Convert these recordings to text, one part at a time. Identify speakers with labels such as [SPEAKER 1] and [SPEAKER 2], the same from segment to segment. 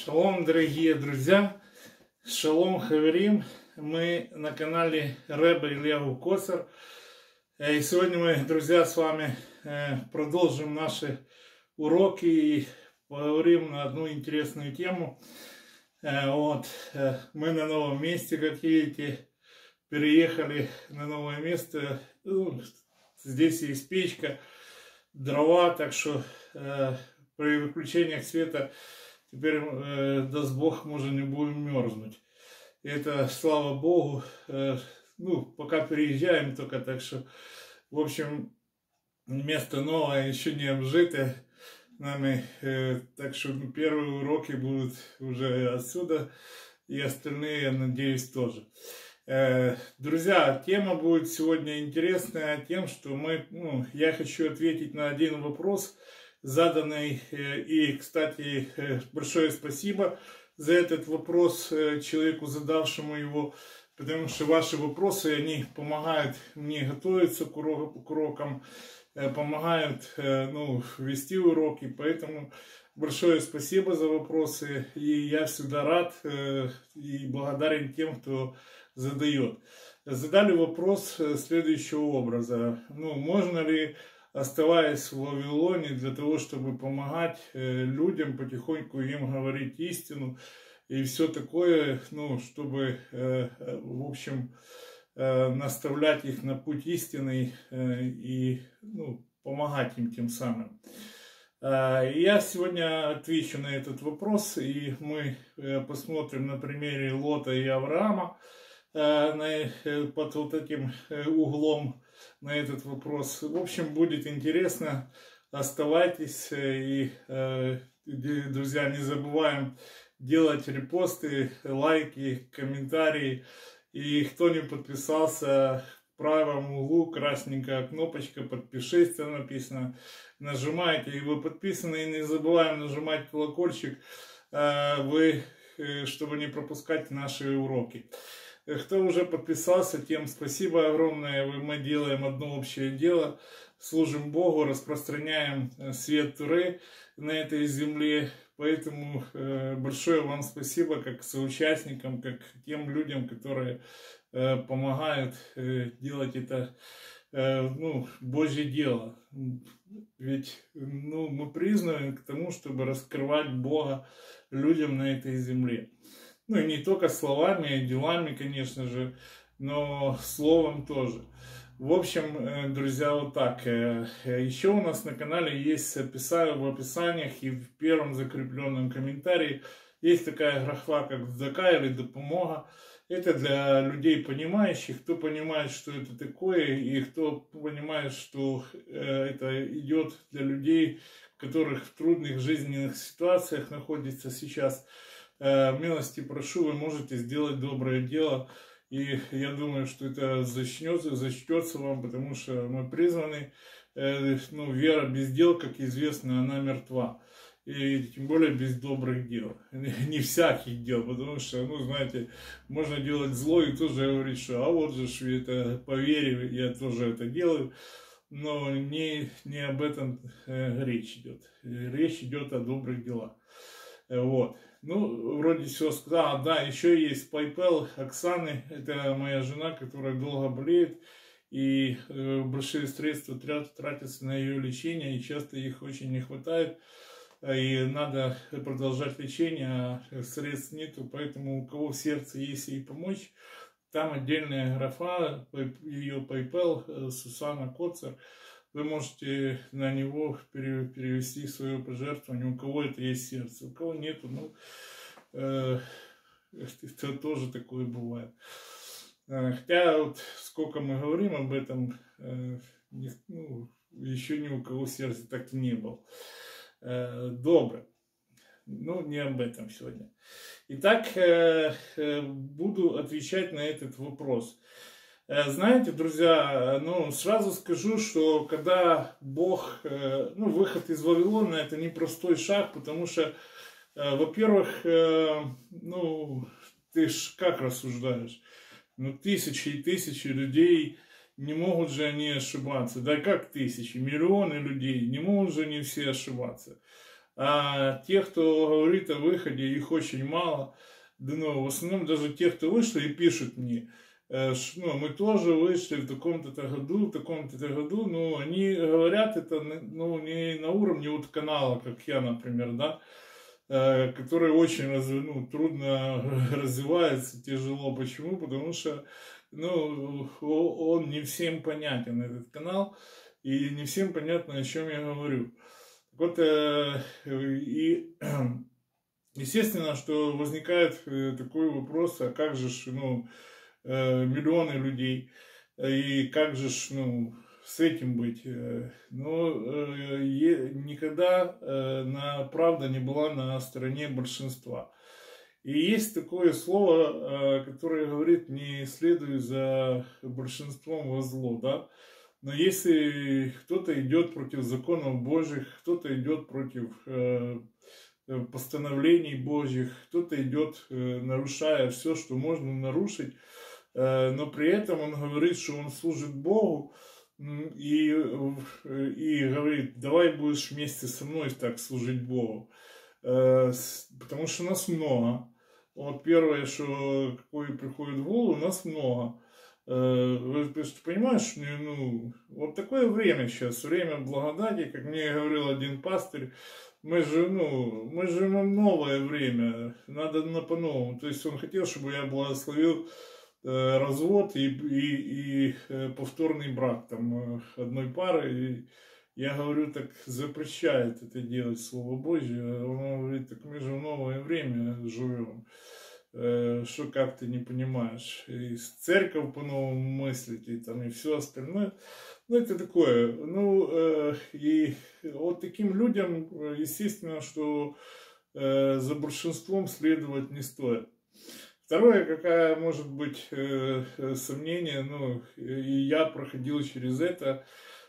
[SPEAKER 1] Шалом, дорогие друзья! Шалом, хаверим! Мы на канале Ребе Ильягу Косар. И сегодня мы, друзья, с вами продолжим наши уроки и поговорим на одну интересную тему. Мы на новом месте, как видите, переехали на новое место. Здесь есть печка, дрова, так что при выключениях света теперь, даст Бог, мы уже не будем мерзнуть. И это, слава Богу, пока переезжаем только, так что, в общем, место новое, еще не обжитое нами, так что первые уроки будут уже отсюда, и остальные, я надеюсь, тоже. Друзья, тема будет сегодня интересная тем, что я хочу ответить на один вопрос, заданный, и, кстати, большое спасибо за этот вопрос человеку, задавшему его, потому что ваши вопросы, они помогают мне готовиться к урокам, помогают вести уроки, поэтому большое спасибо за вопросы, и я всегда рад и благодарен тем, кто задает. Задали вопрос следующего образа: можно ли, оставаясь в Вавилоне, для того, чтобы помогать людям, потихоньку им говорить истину и все такое, чтобы, в общем, наставлять их на путь истинный и помогать им тем самым. Я сегодня отвечу на этот вопрос, и мы посмотрим на примере Лота и Авраама под вот этим углом на этот вопрос. В общем, будет интересно. Оставайтесь. И, друзья, не забываем делать репосты, лайки, комментарии. И кто не подписался, в правом углу красненькая кнопочка «Подпишись», там написано. Нажимайте, и вы подписаны. И не забываем нажимать колокольчик, чтобы не пропускать наши уроки. Кто уже подписался, тем спасибо огромное. Мы делаем одно общее дело. Служим Богу, распространяем свет Торы на этой земле. Поэтому большое вам спасибо как соучастникам, как тем людям, которые помогают делать это Божье дело. Ведь мы призваны к тому, чтобы раскрывать Бога людям на этой земле. И не только словами, и делами, конечно же, но словом тоже. В общем, друзья, вот так. Еще у нас на канале есть, в описаниях и в первом закрепленном комментарии есть такая графа, как «Цдака» или «Допомога». Это для людей понимающих, кто понимает, что это такое, и кто понимает, что это идет для людей, которых в трудных жизненных ситуациях находится сейчас. Милости прошу, вы можете сделать доброе дело, и я думаю, что это зачтется вам, потому что мы призваны, вера без дел, как известно, она мертва, и тем более без добрых дел, не всяких дел, потому что, знаете, можно делать зло и тоже говорить, что а вот же это по вере я тоже это делаю, но не об этом речь идет, речь идет о добрых делах. Вот. Вроде все сказал. Да, еще есть PayPal Оксаны. Это моя жена, которая долго болеет. И большие средства тратятся на ее лечение. И часто их очень не хватает. И надо продолжать лечение, а средств нету. Поэтому у кого в сердце есть ей помочь, там отдельная графа, ее PayPal, Сусана Коцар. Вы можете на него перевести свое пожертвование, у кого это есть сердце, у кого нету, это тоже такое бывает. Хотя вот сколько мы говорим об этом, еще ни у кого сердце так не было. Добро. Не об этом сегодня. Итак, буду отвечать на этот вопрос. Знаете, друзья, сразу скажу, что когда Бог, выход из Вавилона, это непростой шаг, потому что, во-первых, ты ж как рассуждаешь? Тысячи и тысячи людей, не могут же они ошибаться. Да как тысячи, миллионы людей, не могут же они все ошибаться. А те, кто говорит о выходе, их очень мало. Да, ну, в основном даже те, кто вышли и пишут мне, ну, мы тоже вышли в таком-то году, в таком-то году, но они говорят это, ну, не на уровне вот канала, как я, например, да, который очень ну, трудно развивается, тяжело. Почему? Потому что, ну, он не всем понятен, этот канал, и не всем понятно, о чем я говорю. Так вот, и естественно, что возникает такой вопрос, а как же, ну, миллионы людей, и как же, ну, с этим быть? Но никогда правда не была на стороне большинства. И есть такое слово, которое говорит, не следуй за большинством во зло, да? Но если кто-то идет против законов Божьих, кто-то идет против постановлений Божьих, кто-то идет, нарушая все, что можно нарушить, но при этом он говорит, что он служит Богу, и говорит, давай будешь вместе со мной так служить Богу, потому что нас много. Вот первое, что какое приходит в голову, нас много. Ты понимаешь, ну, вот такое время сейчас, время благодати, как мне говорил один пастырь, мы живем новое время, надо по-новому. То есть он хотел, чтобы я благословил развод и повторный брак там одной пары. И я говорю, так запрещает это делать Слово Божье. Он говорит, так мы же в новое время живем. Что как ты не понимаешь, и церковь по-новому мыслить, и там, и все остальное. Ну, это такое. Ну, и вот таким людям, естественно, что за большинством следовать не стоит. Второе, какая может быть сомнение, ну, и я проходил через это,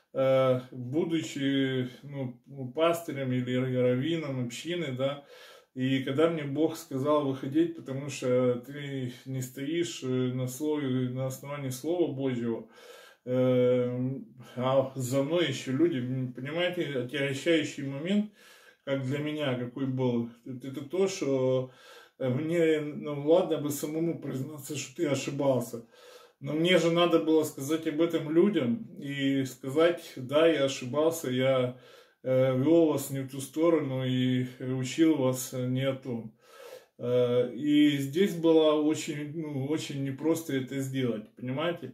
[SPEAKER 1] будучи, ну, пастырем или раввином общины, да, и когда мне Бог сказал выходить, потому что ты не стоишь на основании Слова Божьего, а за мной еще люди, понимаете, отягощающий момент, как для меня, какой был, это то, что мне, ну ладно бы самому признаться, что ты ошибался, но мне же надо было сказать об этом людям и сказать, да, я ошибался, я вел вас не в ту сторону и учил вас не о том. И здесь было очень, ну, очень непросто это сделать, понимаете?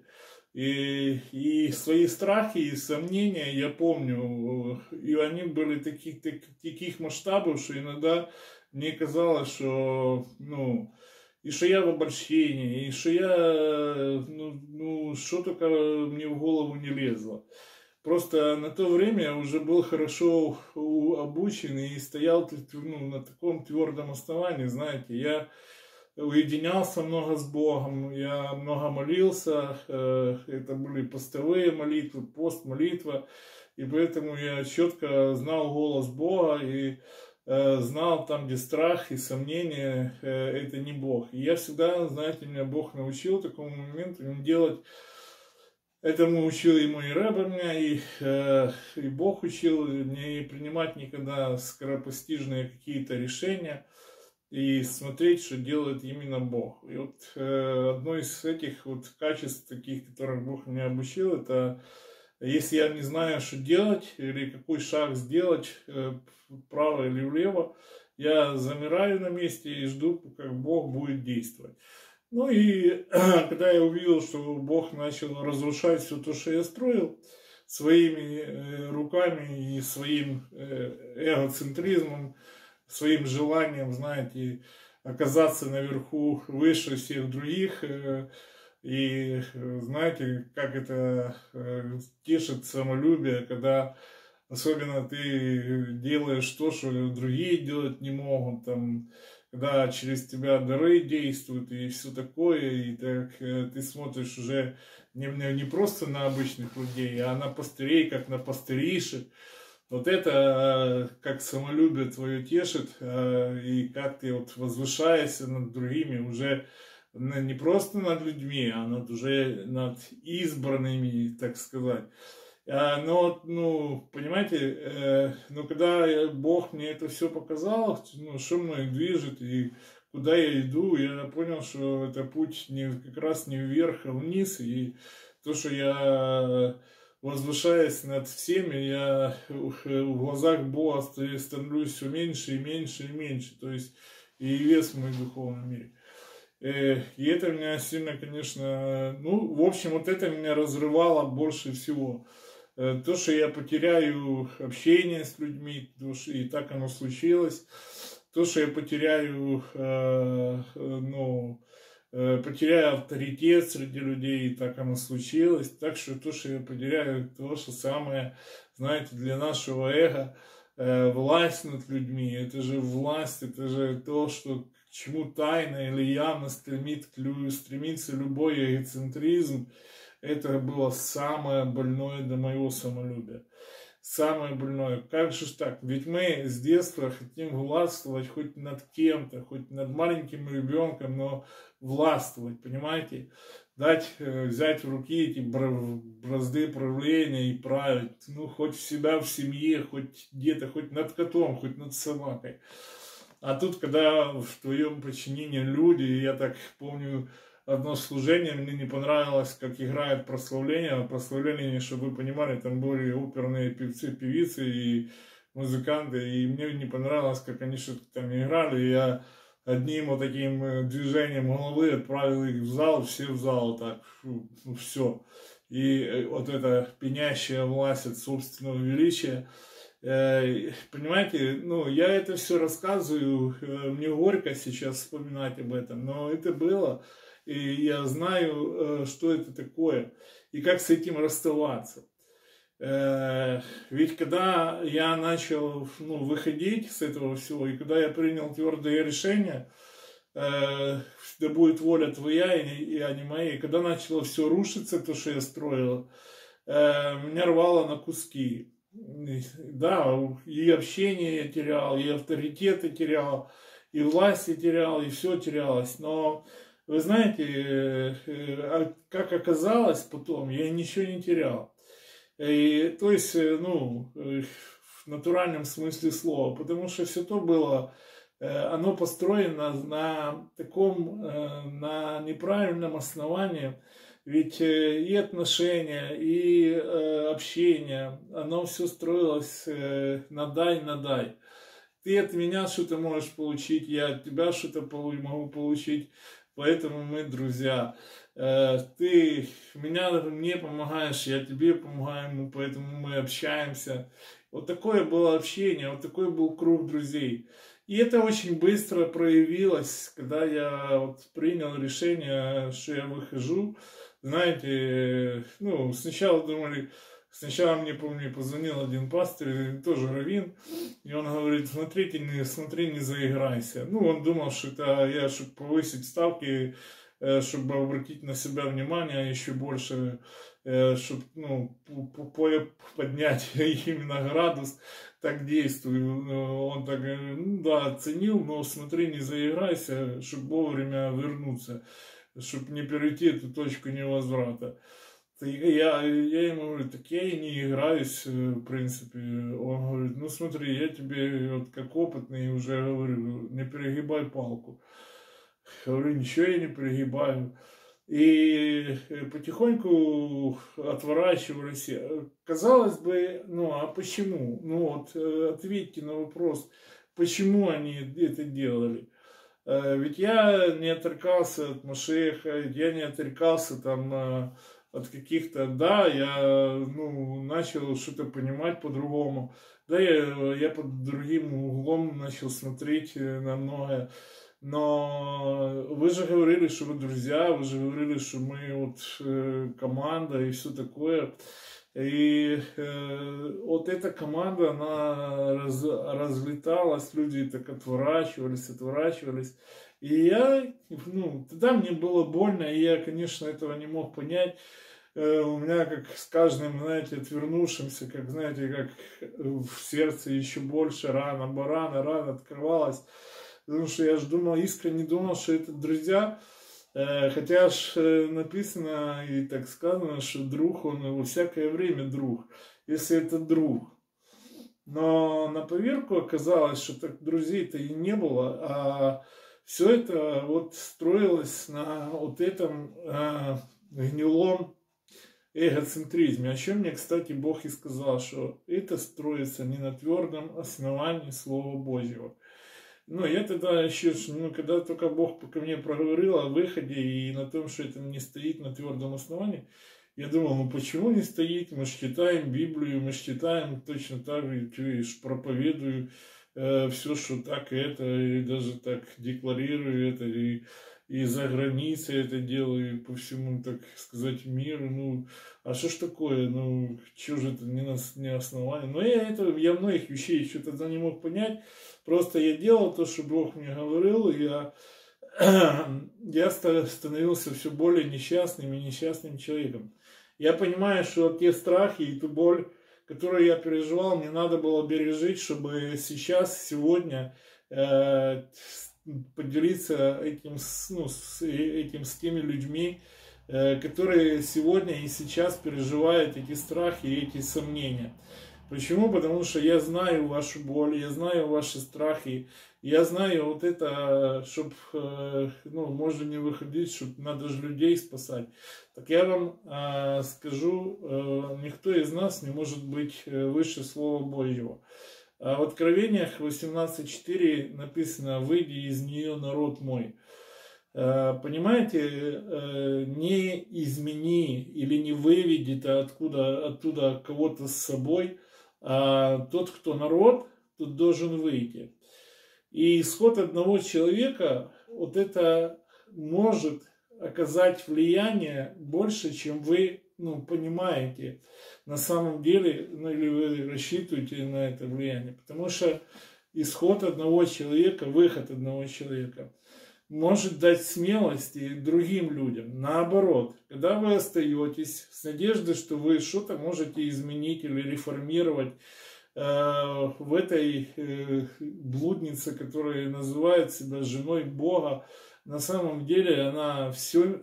[SPEAKER 1] И свои страхи и сомнения я помню, и они были таких масштабов, что иногда мне казалось, что, ну, и что я в обольщении, и что я, ну, что только мне в голову не лезло. Просто на то время я уже был хорошо обучен и стоял, ну, на таком твердом основании, знаете, я уединялся много с Богом, я много молился, это были постовые молитвы, пост, молитва, и поэтому я четко знал голос Бога и знал там, где страх и сомнения, это не Бог. И я всегда, знаете, меня Бог научил такому моменту не делать. Этому учил и мой рэб меня, и Бог учил не принимать никогда скоропостижные какие-то решения и смотреть, что делает именно Бог. И вот одно из этих вот качеств, таких, которых Бог меня обучил, это если я не знаю, что делать или какой шаг сделать, вправо или влево, я замираю на месте и жду, как Бог будет действовать. Ну и когда я увидел, что Бог начал разрушать все то, что я строил, своими руками и своим эгоцентризмом, своим желанием, знаете, оказаться наверху выше всех других, и знаете, как это тешит самолюбие, когда особенно ты делаешь то, что другие делать не могут, там, когда через тебя дары действуют и все такое, и так ты смотришь уже не просто на обычных людей, а на пастырей, как на пастыришек. Вот это как самолюбие твое тешит, и как ты вот возвышаешься над другими, уже не просто над людьми, а уже над избранными, так сказать. Но, ну, понимаете, ну, когда Бог мне это все показал, ну, что мной движет и куда я иду, я понял, что это путь как раз не вверх, а вниз, и то, что я возвышаясь над всеми, я в глазах Бога становлюсь все меньше и меньше и меньше, то есть и вес в моем духовном мире. И это меня сильно, конечно, ну, в общем, вот это меня разрывало больше всего. То, что я потеряю общение с людьми, и так оно случилось. То, что я потеряю, ну, потеряю авторитет среди людей, и так оно случилось. Так что то, что я потеряю, то, что самое, знаете, для нашего эго, власть над людьми, это же власть, это же то, что к чему тайно или явно стремится любой эгоцентризм. Это было самое больное для моего самолюбия. Самое больное. Как же так? Ведь мы с детства хотим властвовать хоть над кем-то, хоть над маленьким ребенком, но властвовать, понимаете? Взять в руки эти бразды правления и править. Ну, хоть в себя в семье, хоть где-то, хоть над котом, хоть над собакой. А тут, когда в твоем подчинении люди, я так помню, одно служение, мне не понравилось, как играет прославление. Прославление, чтобы вы понимали, там были оперные певцы, певицы и музыканты, и мне не понравилось, как они что-то там играли. И я одним вот таким движением головы отправил их в зал, все в зал, так, ну, все. И вот эта пенящая власть от собственного величия. Понимаете, ну, я это все рассказываю, мне горько сейчас вспоминать об этом, но это было, и я знаю, что это такое, и как с этим расставаться. Ведь когда я начал, ну, выходить с этого всего, и когда я принял твердое решение, да будет воля твоя, а не моя, и когда начало все рушиться, то, что я строил, меня рвало на куски. Да, и общение я терял, и авторитеты терял, и власть я терял, и все терялось. Но вы знаете, как оказалось потом, я ничего не терял. И, то есть, ну, в натуральном смысле слова, потому что все то было, оно построено на таком, на неправильном основании. Ведь и отношения, и общение, оно все строилось на дай. Ты от меня что-то можешь получить, я от тебя что-то могу получить, поэтому мы друзья. Ты мне помогаешь, я тебе помогаю, поэтому мы общаемся. Вот такое было общение, вот такой был круг друзей. И это очень быстро проявилось, когда я вот принял решение, что я выхожу. Знаете, ну, сначала мне, помню, позвонил один пастырь, тоже раввин, и он говорит, смотри, не заиграйся. Ну, он думал, что это я, чтобы повысить ставки, чтобы обратить на себя внимание еще больше, чтобы, ну, поднять именно градус, так действую. Он так, ну да, оценил, но смотри, не заиграйся, чтобы вовремя вернуться, чтобы не перейти эту точку невозврата. Я ему говорю, так я и не играюсь, в принципе. Он говорит, ну смотри, я тебе вот как опытный уже говорю, не перегибай палку. Говорю, ничего я не перегибаю. И потихоньку отворачивались. Казалось бы, ну а почему? Ну вот ответьте на вопрос, почему они это делали. Ведь я не отрекался от Машеха, я не отрекался там от каких-то, да, я, ну, начал что-то понимать по-другому, да, я под другим углом начал смотреть на многое. Но вы же говорили, что вы друзья, вы же говорили, что мы вот команда и все такое. И вот эта команда, она разлеталась, люди так отворачивались. И я, ну, тогда мне было больно, и я, конечно, этого не мог понять. У меня как с каждым, знаете, отвернувшимся, как, знаете, как в сердце еще больше рана открывалась. Потому что я же думал, искренне думал, что это друзья. Хотя ж написано и так сказано, что друг, он во всякое время друг, если это друг. Но на поверку оказалось, что так друзей-то и не было, а все это вот строилось на вот этом гнилом эгоцентризме. О чем мне, кстати, Бог и сказал, что это строится не на твердом основании Слова Божьего. Ну, я тогда еще, ну, когда только Бог ко мне проговорил о выходе и на том, что это не стоит на твердом основании, я думал, ну почему не стоит? Мы же читаем Библию, мы же читаем точно так же, я проповедую все, что так и это, и даже так декларирую это, и за границей это делаю, и по всему, так сказать, миру. Ну, а что ж такое? Ну, что же это не основание? Но я многих вещей еще тогда не мог понять. Просто я делал то, что Бог мне говорил, и я становился все более несчастным и несчастным человеком. Я понимаю, что те страхи и ту боль, которую я переживал, мне надо было бережить, чтобы сейчас, сегодня поделиться этим, этим с теми людьми, которые сегодня и сейчас переживают эти страхи и эти сомнения. Почему? Потому что я знаю вашу боль, я знаю ваши страхи, я знаю вот это, чтобы, ну, можно не выходить, чтобы надо же людей спасать. Так я вам скажу, никто из нас не может быть выше Слова Божьего. В Откровениях 18.4 написано: «Выйди из нее, народ мой». Понимаете, не измени или не выведи оттуда кого-то с собой, а тот, кто народ, тот должен выйти. И исход одного человека, вот это может оказать влияние больше, чем вы, ну, понимаете на самом деле, ну, или вы рассчитываете на это влияние. Потому что исход одного человека, выход одного человека может дать смелости другим людям. Наоборот, когда вы остаетесь с надеждой, что вы что-то можете изменить или реформировать в этой блуднице, которая называет себя женой Бога, на самом деле она всем,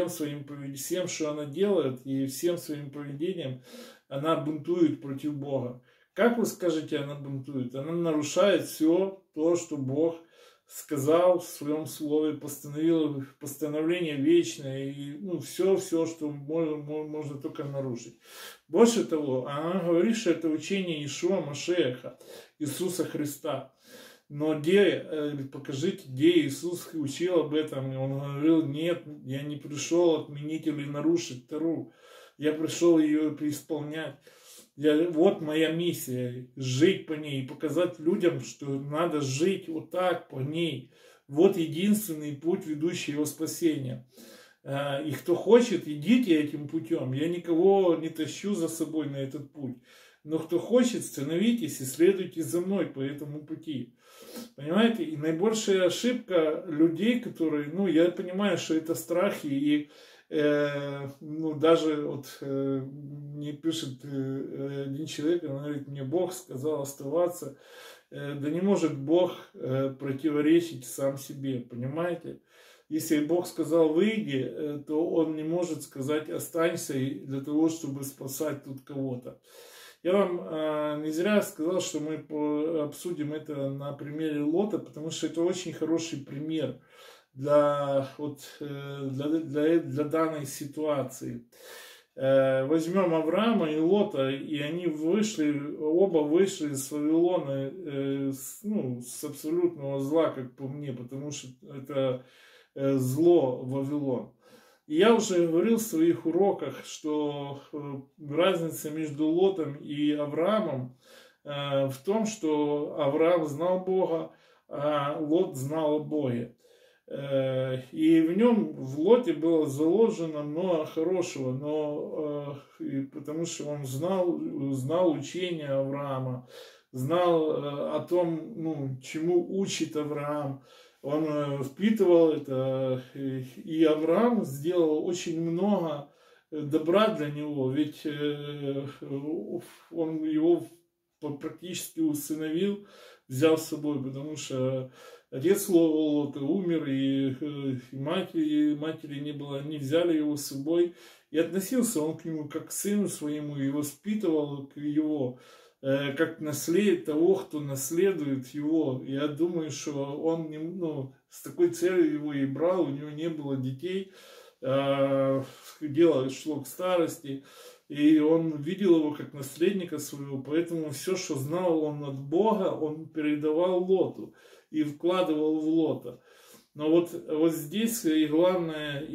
[SPEAKER 1] что она делает, и всем своим поведением она бунтует против Бога. Как вы скажете, она бунтует? Она нарушает все то, что Бог сказал в своем слове, постановил постановление вечное, и ну, все, что можно только нарушить. Больше того, она говорит, что это учение Иешуа Машеха, Иисуса Христа. Но покажите, где Иисус учил об этом, и Он говорил: нет, я не пришел отменить или нарушить Тору, я пришел ее преисполнять. Вот моя миссия, жить по ней, и показать людям, что надо жить вот так по ней. Вот единственный путь, ведущий во спасение. И кто хочет, идите этим путем. Я никого не тащу за собой на этот путь. Но кто хочет, становитесь и следуйте за мной по этому пути. Понимаете? И наибольшая ошибка людей, которые, ну, я понимаю, что это страхи, и ну, даже вот мне пишет один человек, он говорит: мне Бог сказал оставаться. Да не может Бог противоречить сам себе, понимаете? Если Бог сказал выйди, то Он не может сказать останься для того, чтобы спасать тут кого-то. Я вам не зря сказал, что мы обсудим это на примере Лота, потому что это очень хороший пример для данной ситуации. Возьмем Авраама и Лота, и они оба вышли из Вавилона, ну, с абсолютного зла, как по мне, потому что это зло Вавилон. И я уже говорил в своих уроках, что разница между Лотом и Авраамом в том, что Авраам знал Бога, а Лот знал о Боге. И в Лоте было заложено много хорошего, потому что он знал учение Авраама, знал о том, ну, чему учит Авраам. Он впитывал это, и Авраам сделал очень много добра для него, ведь он его практически усыновил, взял с собой, потому что отец Лота умер, и матери не было, они взяли его с собой, и относился он к нему как к сыну своему, и воспитывал его как того, кто наследует его. Я думаю, что он с такой целью его и брал, у него не было детей, дело шло к старости, и он видел его как наследника своего, поэтому все, что знал он от Бога, он передавал Лоту и вкладывал в Лота. Но вот здесь и главная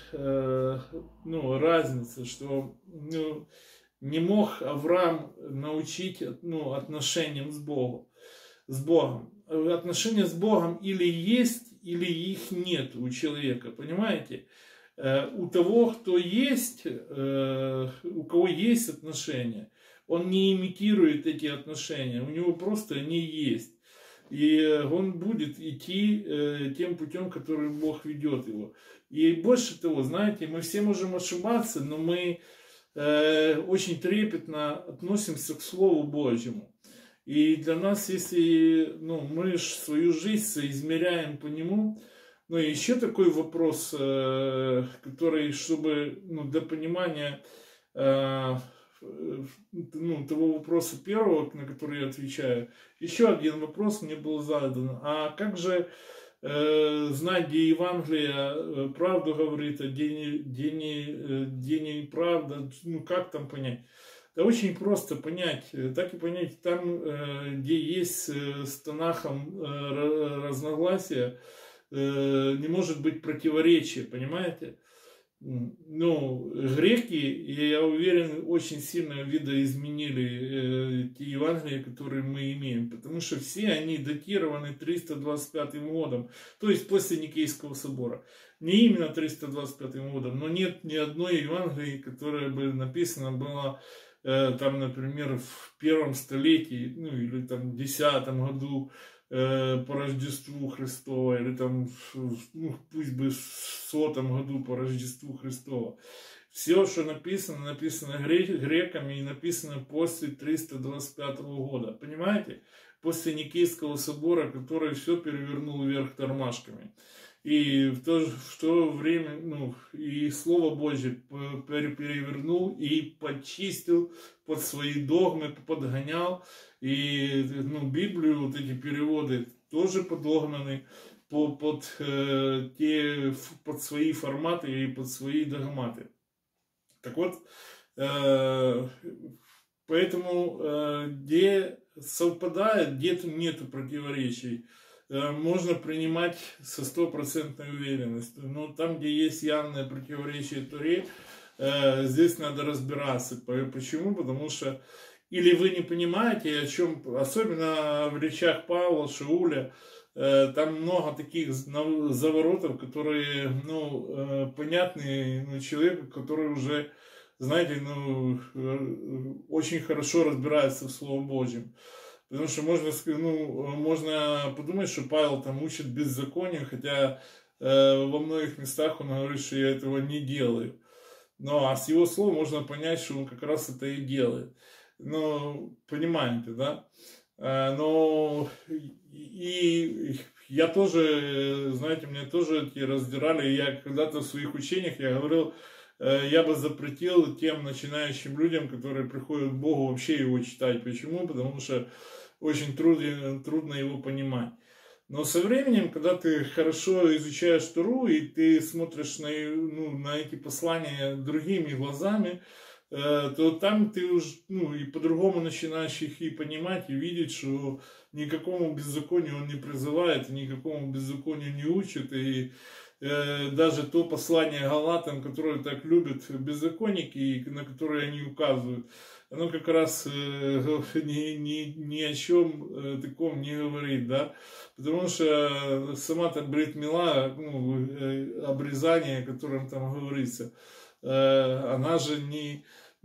[SPEAKER 1] разница, что не мог Авраам научить отношениям с Богом. Отношения с Богом или есть, или их нет у человека, понимаете? У того, кто есть, у кого есть отношения, он не имитирует эти отношения, у него просто они есть. И он будет идти тем путем, который Бог ведет его. И больше того, знаете, мы все можем ошибаться, но мы очень трепетно относимся к Слову Божьему. И для нас, если мы свою жизнь соизмеряем по нему, еще такой вопрос, который, чтобы для понимания того вопроса первого, на который я отвечаю, еще один вопрос мне был задан. А как же знать, где Евангелие правду говорит, а где не правда? Как там понять? Да очень просто понять. Так и понять, там, где есть с Танахом разногласия, не может быть противоречия, понимаете? Греки, я уверен, очень сильно видоизменили те Евангелия, которые мы имеем, потому что все они датированы 325 годом, то есть после Никейского собора. Не именно 325 годом, но нет ни одной Евангелии, которая бы написана была там, например, в 1 столетии, или там в 10 году по Рождеству Христова, или там, пусть бы в 100 году по Рождеству Христова. Все, что написано греками и написано после 325 года. Понимаете? После Никейского собора, который все перевернул вверх тормашками. И в то время, и Слово Божье перевернул и подчистил под свои догмы, подгонял. И Библию, вот эти переводы тоже подогнаны под свои форматы и под свои догматы. Так вот, поэтому где совпадает, где нету противоречий, можно принимать со 100% уверенностью. Но там, где есть явное противоречие Торе, здесь надо разбираться. Почему? Потому что или вы не понимаете, о чем, особенно в речах Павла, Шауля, там много таких заворотов, которые, понятны человеку, который уже, знаете, очень хорошо разбирается в Слове Божьем. Потому что можно подумать, что Павел там учит беззаконию, хотя во многих местах он говорит, что я этого не делаю. А с его слов можно понять, что он как раз это и делает. Понимаете, да? И я тоже, знаете, меня тоже эти раздирали. Я когда-то в своих учениях, я говорил, я бы запретил тем начинающим людям, которые приходят к Богу, вообще его читать. Почему? Потому что очень трудно его понимать. Но со временем, когда ты хорошо изучаешь Тору, и ты смотришь на эти послания другими глазами, то там ты уже и по-другому начинаешь их и понимать, и видеть, что никакому беззаконию он не призывает, никакому беззаконию не учит. И даже то послание Галатам, которое так любят беззаконники, и на которое они указывают, оно как раз ни о чем таком не говорит, да, потому что сама-то брит мила, обрезание, о котором там говорится, она же не,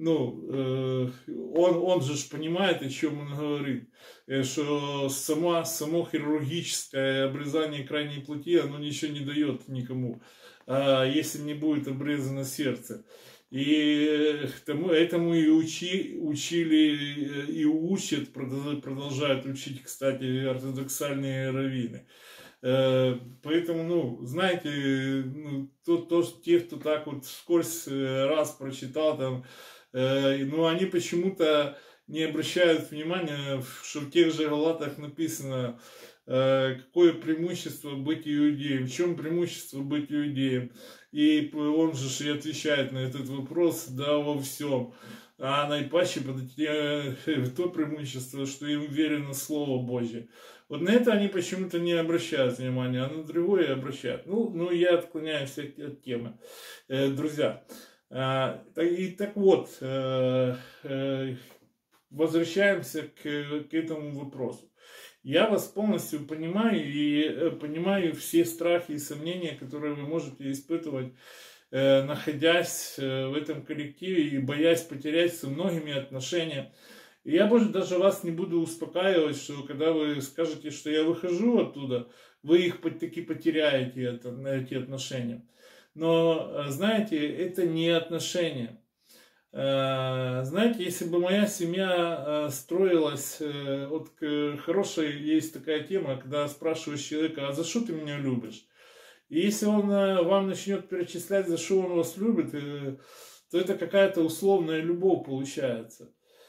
[SPEAKER 1] он же понимает, о чем он говорит, что само хирургическое обрезание крайней плоти, оно ничего не дает никому, если не будет обрезано сердце. И этому и учили, и учат, продолжают учить, кстати, ортодоксальные раввины. Поэтому, ну, знаете, ну, те, кто так вот вскользь раз прочитал там, ну, они почему-то не обращают внимания, что в тех же Галатах написано, какое преимущество быть иудеем, в чем преимущество быть иудеем. И он же и отвечает на этот вопрос, да, во всем. А наипаче то преимущество, что им верено Слово Божье. Вот на это они почему-то не обращают внимания, а на другое обращают. Ну я отклоняюсь от темы. Друзья, так вот, возвращаемся к этому вопросу. Я вас полностью понимаю и понимаю все страхи и сомнения, которые вы можете испытывать, находясь в этом коллективе и боясь потерять со многими отношения. И я, может, даже вас не буду успокаивать, что когда вы скажете, что я выхожу оттуда, вы их таки потеряете, эти отношения. Но, знаете, это не отношения. Знаете, если бы моя семья строилась, вот хорошая есть такая тема, когда спрашиваешь человека, а за что ты меня любишь? И если он вам начнет перечислять, за что он вас любит, то это какая-то условная любовь получается.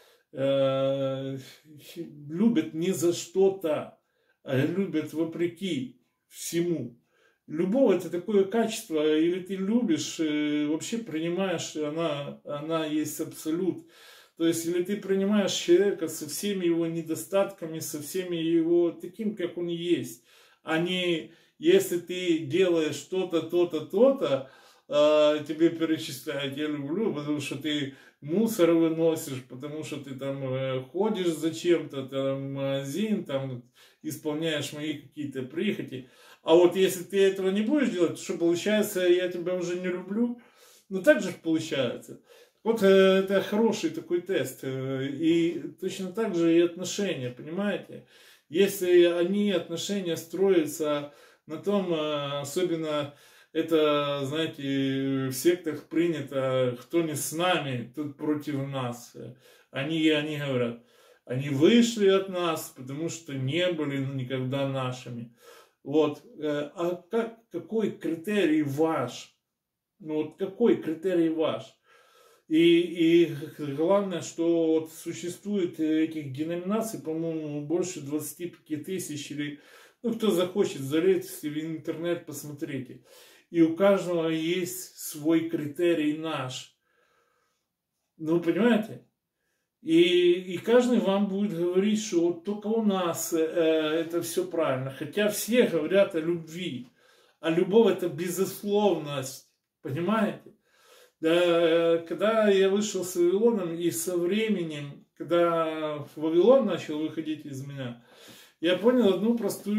[SPEAKER 1] Любят не за что-то, а любят вопреки всему. Любовь — это такое качество, или ты любишь, вообще принимаешь, она есть абсолют. То есть, или ты принимаешь человека со всеми его недостатками, со всеми его таким, как он есть, а не если ты делаешь что-то, то-то, то-то, тебе перечисляют, я люблю, потому что ты мусор выносишь, потому что ты там ходишь зачем-то, там в магазин, там исполняешь мои какие-то прихоти. А вот если ты этого не будешь делать, то что получается, я тебя уже не люблю? Ну так же получается. Вот это хороший такой тест. И точно так же и отношения, понимаете? Если отношения строятся на том, особенно это, знаете, в сектах принято, кто не с нами, тот против нас. Они говорят, они вышли от нас, потому что не были никогда нашими. Вот, какой критерий ваш? Ну вот какой критерий ваш? И главное, что вот существует этих деноминаций, по-моему, больше 25 тысяч, или, ну, кто захочет, залезьте в интернет, посмотрите. И у каждого есть свой критерий наш. Ну, понимаете? И каждый вам будет говорить, что вот только у нас это все правильно. Хотя все говорят о любви. А любовь — это безусловность. Понимаете? Да, когда я вышел с Вавилоном, и со временем, когда Вавилон начал выходить из меня, я понял одну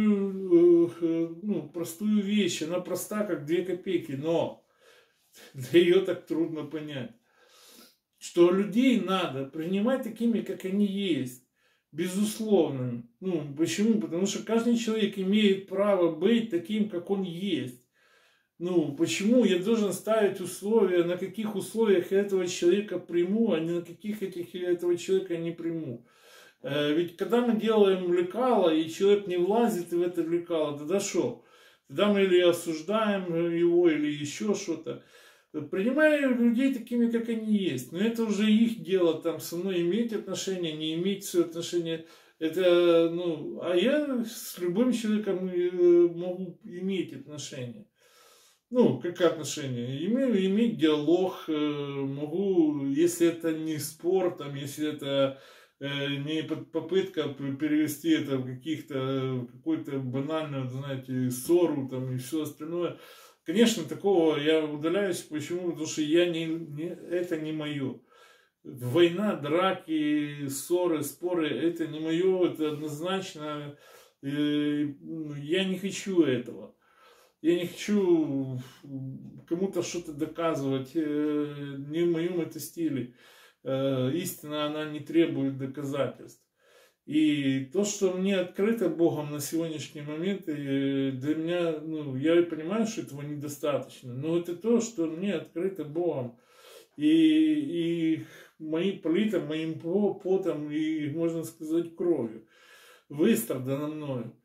[SPEAKER 1] простую вещь. Она проста, как 2 копейки, но для ее так трудно понять. Что людей надо принимать такими, как они есть, безусловно. Ну, почему? Потому что каждый человек имеет право быть таким, как он есть. Ну, почему я должен ставить условия, на каких условиях я этого человека приму, а не на каких этого человека не приму. Ведь когда мы делаем лекало, и человек не влазит в это лекало, тогда что? Тогда мы или осуждаем его, или еще что-то. Принимаю людей такими, как они есть. Но это уже их дело, там, со мной иметь отношения, не иметь все отношения. Это, ну, а я с любым человеком могу иметь отношения. Ну, как отношения? Имею иметь диалог, могу, если это не спор, там, если это не попытка перевести это в какую-то банальную, знаете, ссору там и все остальное. Конечно, такого я удаляюсь. Почему? Потому что это не мое. Война, драки, ссоры, споры, это не мое, это однозначно. Я не хочу этого. Я не хочу кому-то что-то доказывать. Не в моем это стиле. Истина, она не требует доказательств. И то, что мне открыто Богом на сегодняшний момент, для меня, ну, я понимаю, что этого недостаточно, но это то, что мне открыто Богом. И политом, моим потом и, можно сказать, кровью выстрадано мною.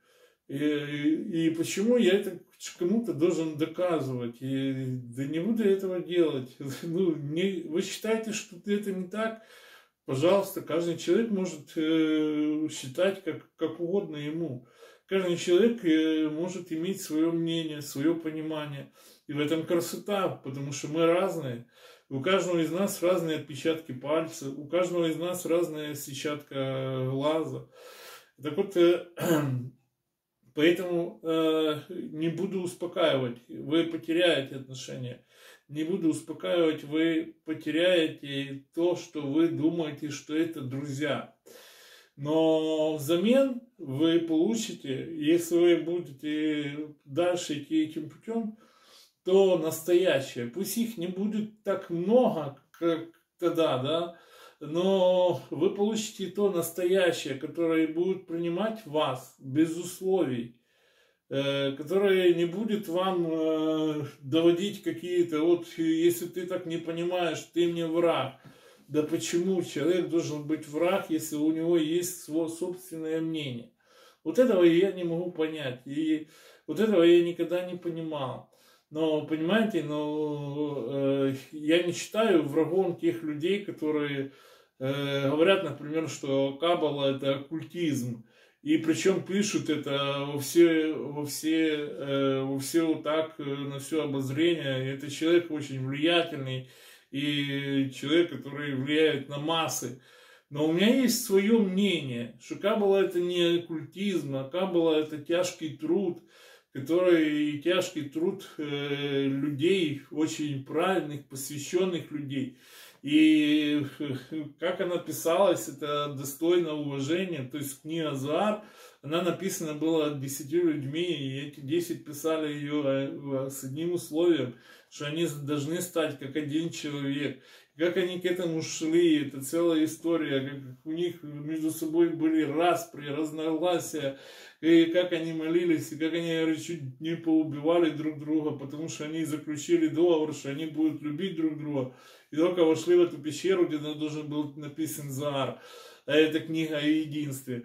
[SPEAKER 1] И почему я это кому-то должен доказывать? Да не буду этого делать. Ну, вы считаете, что это не так? Пожалуйста, каждый человек может считать как угодно ему. Каждый человек может иметь свое мнение, свое понимание. И в этом красота, потому что мы разные. У каждого из нас разные отпечатки пальцев, у каждого из нас разная сетчатка глаза. Так вот, поэтому не буду успокаивать, вы потеряете отношения. Не буду успокаивать, вы потеряете то, что вы думаете, что это друзья. Но взамен вы получите, если вы будете дальше идти этим путем, то настоящее. Пусть их не будет так много, как тогда, да, но вы получите то настоящее, которое будет принимать вас без условий, которое не будет вам доводить какие-то, вот если ты так не понимаешь, ты мне враг. Да почему человек должен быть враг, если у него есть свое собственное мнение? Вот этого я не могу понять, и вот этого я никогда не понимал. Но, понимаете, я не считаю врагом тех людей, которые говорят, например, что Каббала это оккультизм. И причем пишут это во все вот так, на все обозрение. И это человек очень влиятельный и человек, который влияет на массы. Но у меня есть свое мнение, что Каббала это не оккультизм, а Каббала это тяжкий труд, тяжкий труд людей, очень правильных, посвященных людей. И как она писалась, это достойно уважения. То есть книга Зоар, она написана была 10 людьми, и эти 10 писали ее с одним условием, что они должны стать как один человек. Как они к этому шли, это целая история, как у них между собой были распри, разногласия, и как они молились, и как они чуть не поубивали друг друга, потому что они заключили договор, что они будут любить друг друга. И только вошли в эту пещеру, где должен был написан Зоар, а это книга о единстве.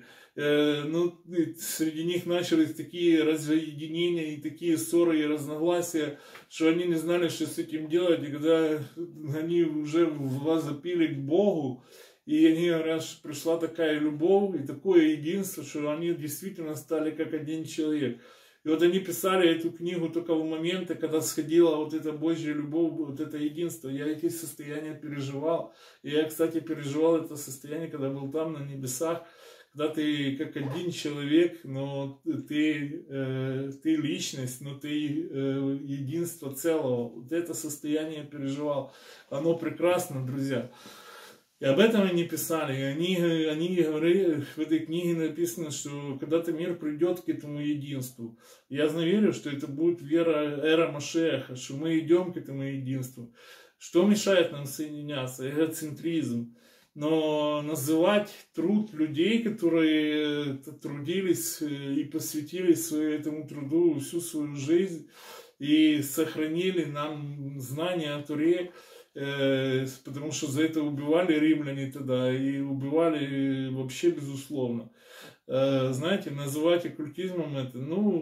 [SPEAKER 1] Среди них начались такие разъединения и такие ссоры и разногласия, что они не знали, что с этим делать. И когда они уже возопили к Богу, и они говорят, что пришла такая любовь и такое единство, что они действительно стали как один человек. И вот они писали эту книгу только в моменты, когда сходила вот эта Божья любовь, вот это единство. Я эти состояния переживал. И я, кстати, переживал это состояние, когда был там на небесах, когда ты как один человек, но ты личность, но ты единство целого. Вот это состояние я переживал. Оно прекрасно, друзья. И об этом они писали. И они говорили, в этой книге написано, что когда-то мир придет к этому единству. Я верю, что это будет эра Машеха, что мы идем к этому единству. Что мешает нам соединяться? Эгоцентризм. Но называть труд людей, которые трудились и посвятили этому труду всю свою жизнь и сохранили нам знания о Торе, потому что за это убивали римляне тогда и убивали вообще безусловно. Знаете, называть оккультизмом это,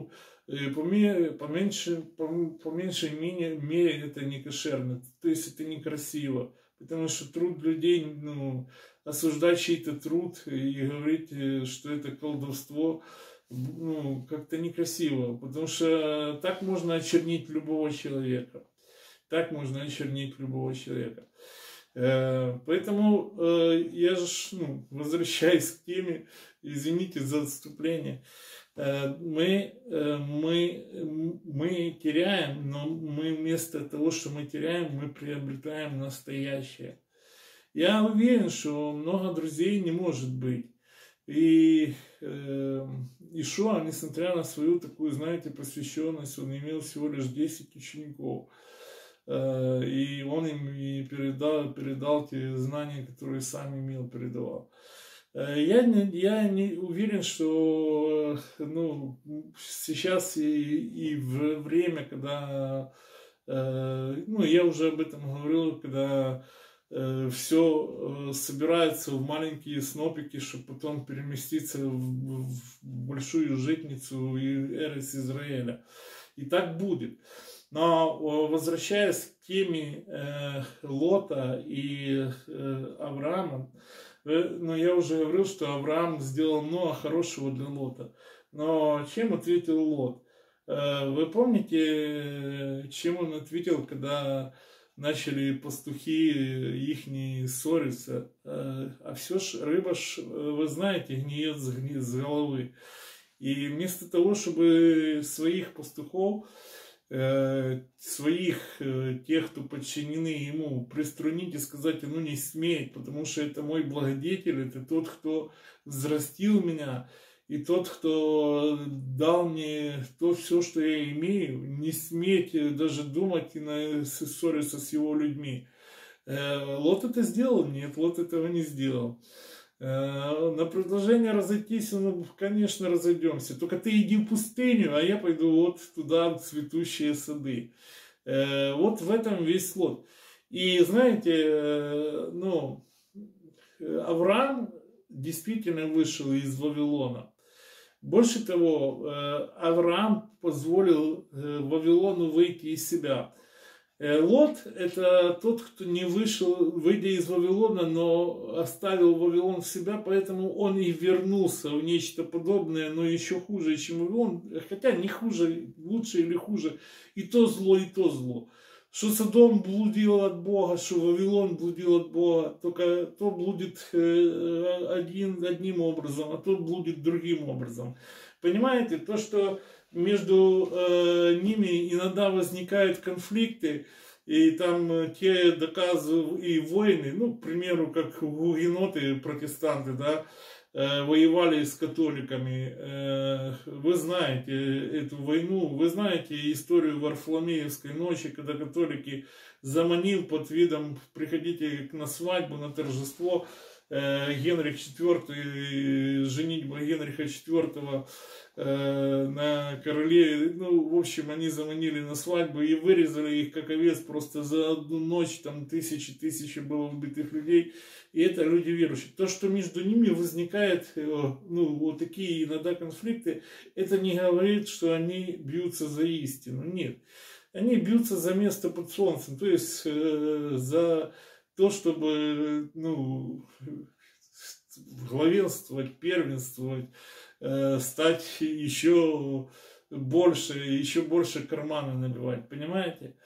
[SPEAKER 1] по меньшей мере это не кошерно, то есть это некрасиво. Потому что труд людей, осуждать чей-то труд и говорить, что это колдовство, как-то некрасиво. Потому что так можно очернить любого человека. Так можно очернить любого человека. Поэтому я же, возвращаясь к теме, извините за отступление, мы теряем, но мы вместо того, что мы теряем, мы приобретаем настоящее. Я уверен, что много друзей не может быть. И Ишуа, несмотря на свою такую, знаете, посвященность, он имел всего лишь 10 учеников. И он им и передал те знания, которые сам имел, передавал. Я не уверен, что сейчас и в время, когда, я уже об этом говорил, когда все собирается в маленькие снопики, чтобы потом переместиться в большую житницу и Эрес Израиля. И так будет. Но возвращаясь к теме Лота и Авраама, но я уже говорил, что Авраам сделал много хорошего для Лота. Но чем ответил Лот? Вы помните, чем он ответил, когда начали пастухи ихние ссориться? А все ж рыба, вы знаете, гниет с головы. И вместо того, чтобы своих пастухов, своих, тех, кто подчинены ему, приструнить и сказать: ну не смей, потому что это мой благодетель, это тот, кто взрастил меня, и тот, кто дал мне то все, что я имею, не сметь даже думать и ссориться с его людьми. Лот это сделал? Нет, Лот этого не сделал. На предложение разойтись, ну, конечно, разойдемся. Только ты иди в пустыню, а я пойду вот туда, в цветущие сады. Вот в этом весь Лот. И знаете, ну, Авраам действительно вышел из Вавилона. Больше того, Авраам позволил Вавилону выйти из себя. Лот – это тот, кто не вышел, выйдя из Вавилона, но оставил Вавилон в себя, поэтому он и вернулся в нечто подобное, но еще хуже, чем Вавилон, хотя не хуже, лучше или хуже, и то зло, и то зло. Что Содом блудил от Бога, что Вавилон блудил от Бога, только то блудит одним образом, а то блудит другим образом. Понимаете, то, что между ними иногда возникают конфликты, и там те доказывают, и войны, ну, к примеру, как гугеноты, протестанты, да, воевали с католиками. Вы знаете эту войну, вы знаете историю Варфоломеевской ночи, когда католики, заманил под видом «приходите на свадьбу, на торжество», Генрих IV, женитьба Генриха IV на короле, ну, в общем, они заманили на свадьбу и вырезали их как овец просто за одну ночь, там тысячи было убитых людей, и это люди верующие. То, что между ними возникает, ну, вот такие иногда конфликты, это не говорит, что они бьются за истину, нет. Они бьются за место под солнцем, то есть за то, чтобы, ну, главенствовать, первенствовать, стать еще больше кармана набивать, понимаете?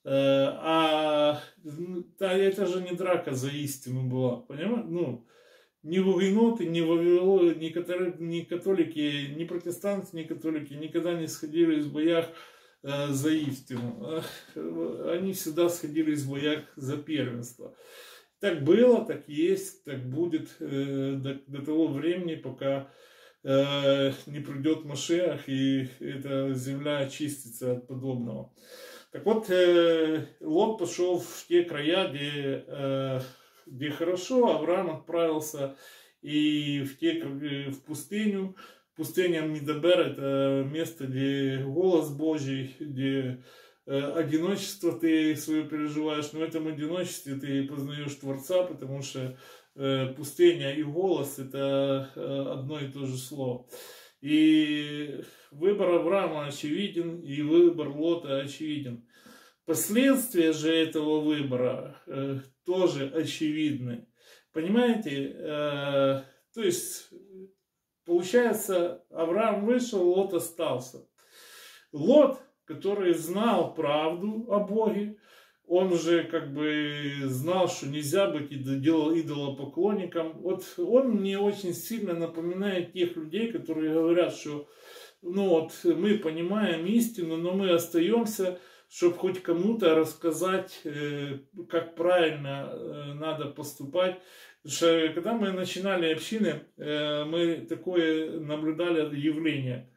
[SPEAKER 1] А это же не драка за истину была, понимаете? Ну, ни гугеноты, ни Вавилон, ни католики, ни протестанты, ни католики никогда не сходились в боях за истину. Они всегда сходились в боях за первенство. Так было, так есть, так будет до того времени, пока не придет Машиах и эта земля очистится от подобного. Так вот, Лот пошел в те края, где хорошо, Авраам отправился и в пустыню. Пустыня Мидабер – это место, где голос Божий, где одиночество ты свое переживаешь, но в этом одиночестве ты познаешь Творца, потому что пустыня и голос – это одно и то же слово. И выбор Авраама очевиден, и выбор Лота очевиден. Последствия же этого выбора тоже очевидны. Понимаете? То есть, получается, Авраам вышел, Лот остался. Лот, который знал правду о Боге, он уже как бы знал, что нельзя быть идолопоклонником. Вот он мне очень сильно напоминает тех людей, которые говорят, что ну вот мы понимаем истину, но мы остаемся, чтобы хоть кому-то рассказать, как правильно надо поступать. Потому что когда мы начинали общины, мы такое наблюдали явление.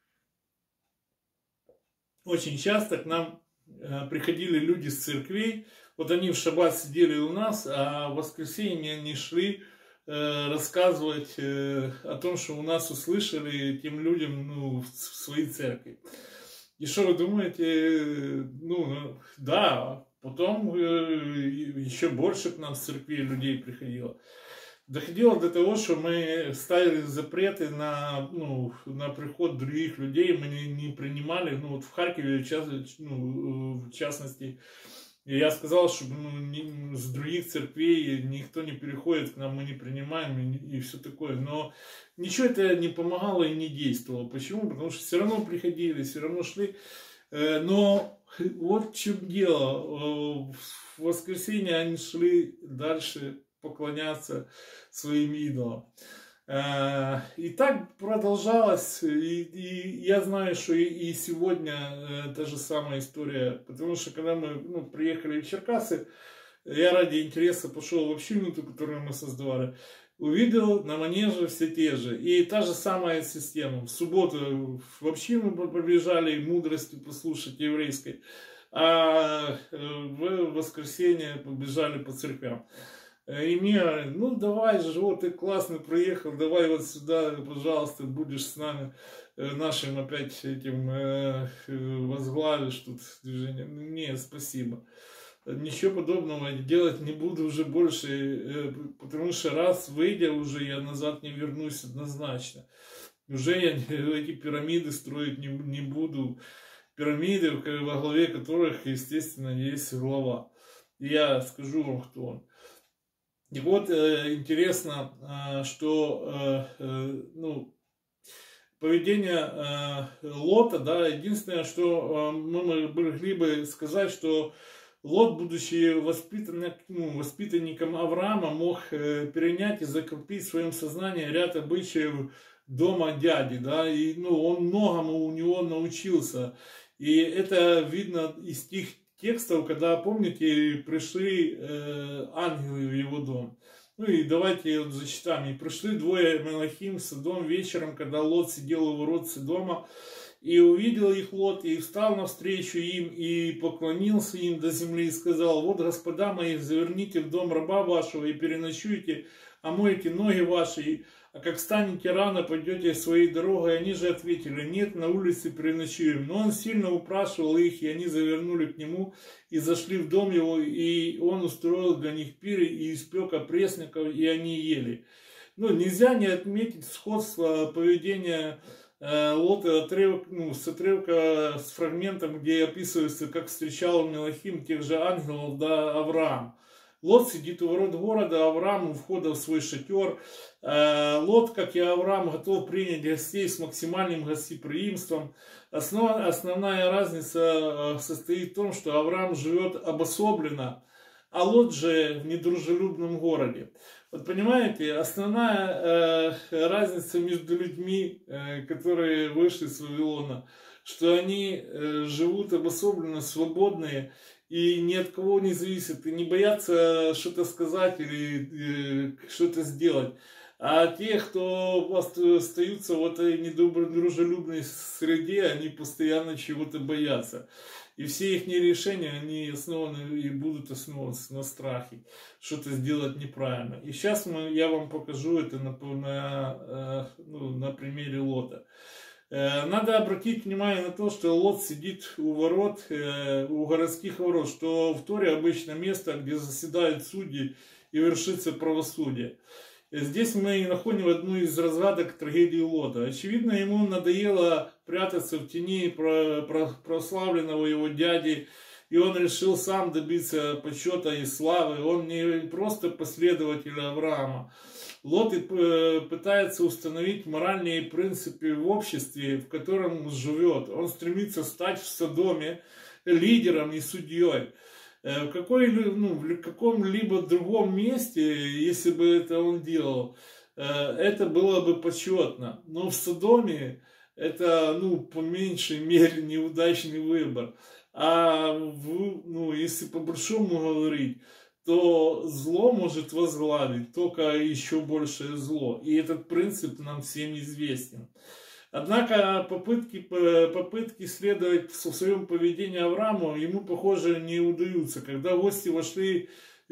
[SPEAKER 1] Очень часто к нам приходили люди с церквей, вот они в шаббат сидели у нас, а в воскресенье они шли рассказывать о том, что у нас услышали тем людям, ну, в своей церкви. И что вы думаете? Ну, да, Потом еще больше к нам с церкви людей приходило. Доходило до того, что мы ставили запреты на, ну, на приход других людей, мы не принимали, ну вот в Харькове, в частности, и я сказал, что с других церквей никто не переходит к нам, мы не принимаем и все такое. Но ничего это не помогало и не действовало. Почему? Потому что все равно приходили, все равно шли. Но вот в чем дело. В воскресенье они шли дальше поклоняться своим идолам. И так продолжалось, и я знаю, что и сегодня та же самая история, потому что когда мы приехали в Черкассы, я ради интереса пошел в общину, которую мы создавали, увидел на манеже все те же, и та же самая система. В субботу в общину побежали мудрости послушать еврейской, а в воскресенье побежали по церквям. И мне говорят, ну давай же, вот ты классно приехал, давай вот сюда, пожалуйста, будешь с нами, нашим опять этим возглавишь тут движение. Нет, спасибо. Ничего подобного делать не буду уже больше, потому что раз выйдя уже, я назад не вернусь однозначно. Уже я эти пирамиды строить не буду. Пирамиды, во главе которых, естественно, есть глава. И я скажу вам, кто он. И вот интересно, что поведение Лота, да, единственное, что мы могли бы сказать, что Лот, будучи воспитанником Авраама, мог перенять и закрепить в своем сознании ряд обычаев дома дяди, да, и он многому у него научился. И это видно из тех текстов, когда, помните, пришли ангелы в его дом. Ну и давайте вот зачитаем. «И пришли двое мелахим в Содом вечером, когда Лот сидел у ворот Содома, и увидел их Лот, и встал навстречу им, и поклонился им до земли, и сказал: вот, господа мои, заверните в дом раба вашего, и переночуйте, омойте ноги ваши, а как станете рано, пойдете своей дорогой». Они же ответили: нет, на улице переночуем. Но он сильно упрашивал их, и они завернули к нему, и зашли в дом его, и он устроил для них пир, и испек опресников, и они ели. Нельзя не отметить сходство поведения Лота, с отрывка с фрагментом, где описывается, как встречал Мелахим тех же ангелов, да, Авраам. Лот сидит у ворот города, Авраам у входа в свой шатер. Лот, как и Авраам, готов принять гостей с максимальным гостеприимством. Основная разница состоит в том, что Авраам живет обособленно, а Лот же в недружелюбном городе. Вот понимаете, основная разница между людьми, которые вышли с Вавилона, что они живут обособленно, свободные, и ни от кого не зависят, и не боятся что-то сказать или что-то сделать. А те, кто остаются в этой недружелюбной среде, они постоянно чего-то боятся. И все их решения, они основаны и будут основываться на страхе, что-то сделать неправильно. И сейчас я вам покажу это на примере Лота. Надо обратить внимание на то, что Лот сидит у ворот, у городских ворот, что в Торе обычно место, где заседают судьи и вершится правосудие. Здесь мы находим одну из разгадок трагедии Лота. Очевидно, ему надоело прятаться в тени прославленного его дяди, и он решил сам добиться почета и славы. Он не просто последователь Авраама. Лот пытается установить моральные принципы в обществе, в котором он живет. Он стремится стать в Содоме лидером и судьей. В каком-либо другом месте, если бы это он делал, это было бы почетно. Но в Содоме это, по меньшей мере, неудачный выбор. А если по-большому говорить, то зло может возглавить только еще большее зло. И этот принцип нам всем известен. Однако попытки следовать в своем поведении Аврааму ему, похоже, не удаются. Когда гости вошли в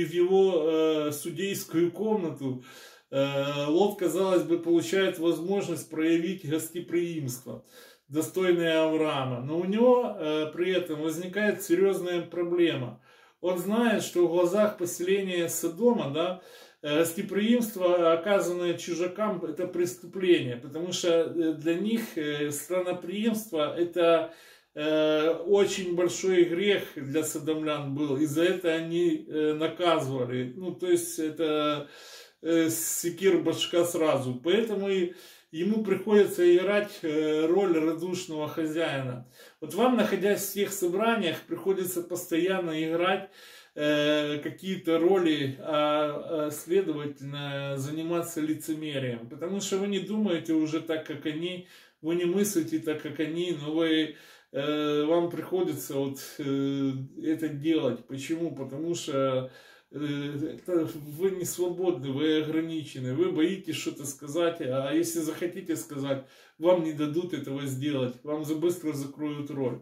[SPEAKER 1] его судейскую комнату, Лот, казалось бы, получает возможность проявить гостеприимство. достойные Авраама. Но у него при этом возникает серьезная проблема. Он знает, что в глазах поселения Содома, да, гостеприимство, оказанное чужакам, это преступление, потому что для них странноприимство это очень большой грех для содомлян был, и за это они наказывали. Ну, то есть это секир башка сразу. Поэтому ему приходится играть роль радушного хозяина. Вот вам, находясь в всех собраниях, приходится постоянно играть какие-то роли, а следовательно заниматься лицемерием. Потому что вы не думаете уже так, как они, вы не мыслите так, как они, но вам приходится вот это делать. Почему? Потому что вы не свободны, вы ограничены, вы боитесь что-то сказать, а если захотите сказать, вам не дадут этого сделать, вам быстро закроют роль.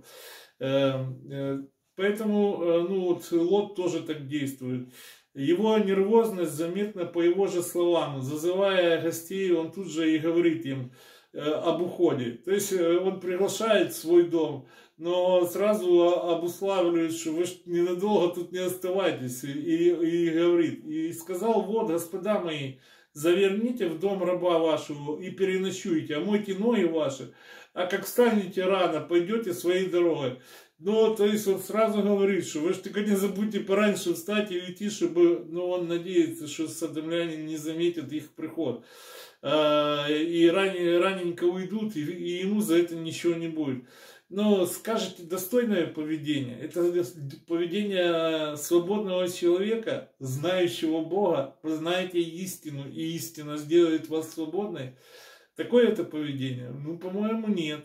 [SPEAKER 1] Поэтому ну вот, Лот тоже так действует. Его нервозность заметна по его же словам. Зазывая гостей, он тут же и говорит им об уходе. То есть он приглашает в свой дом, но сразу обуславливает, что вы ненадолго тут не оставайтесь. И говорит, и сказал: вот, господа мои, заверните в дом раба вашего и переночуйте, омойте ноги ваши, а как встанете рано, пойдете своей дорогой. Ну, то есть он сразу говорит, что вы же только не забудьте пораньше встать и уйти, чтобы, ну, он надеется, что содомляне не заметят их приход. И раненько уйдут, и ему за это ничего не будет. Но скажете, достойное поведение, это поведение свободного человека, знающего Бога, вы знаете истину, и истина сделает вас свободной. Такое это поведение? Ну, по-моему, нет.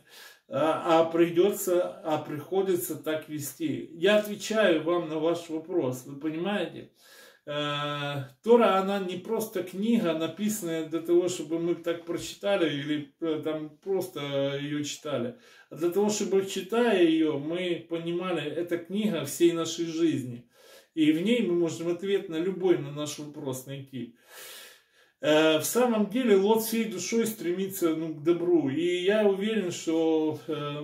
[SPEAKER 1] Приходится так вести. Я отвечаю вам на ваш вопрос, вы понимаете? Тора, она не просто книга, написанная для того, чтобы мы так прочитали или там просто ее читали, а для того, чтобы, читая ее, мы понимали, это книга всей нашей жизни. И в ней мы можем ответ на любой наш вопрос найти. В самом деле Лот всей душой стремится к добру. И я уверен, что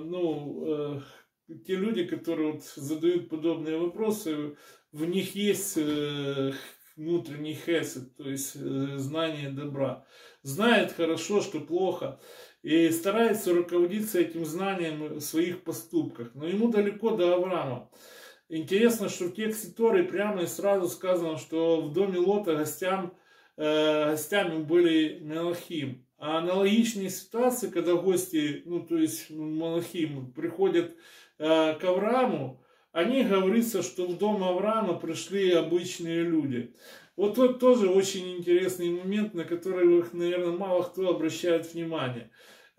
[SPEAKER 1] те люди, которые вот задают подобные вопросы, в них есть внутренний хесед, то есть знание добра. Знает хорошо, что плохо, и старается руководиться этим знанием в своих поступках. Но ему далеко до Авраама. Интересно, что в тексте Торы прямо и сразу сказано, что в доме Лота гостями были Мелахим. А аналогичные ситуации, когда гости, то есть Мелахим, приходят к Аврааму, они говорится, что в дом Авраама пришли обычные люди. Вот тут тоже очень интересный момент, на который, наверное, мало кто обращает внимание.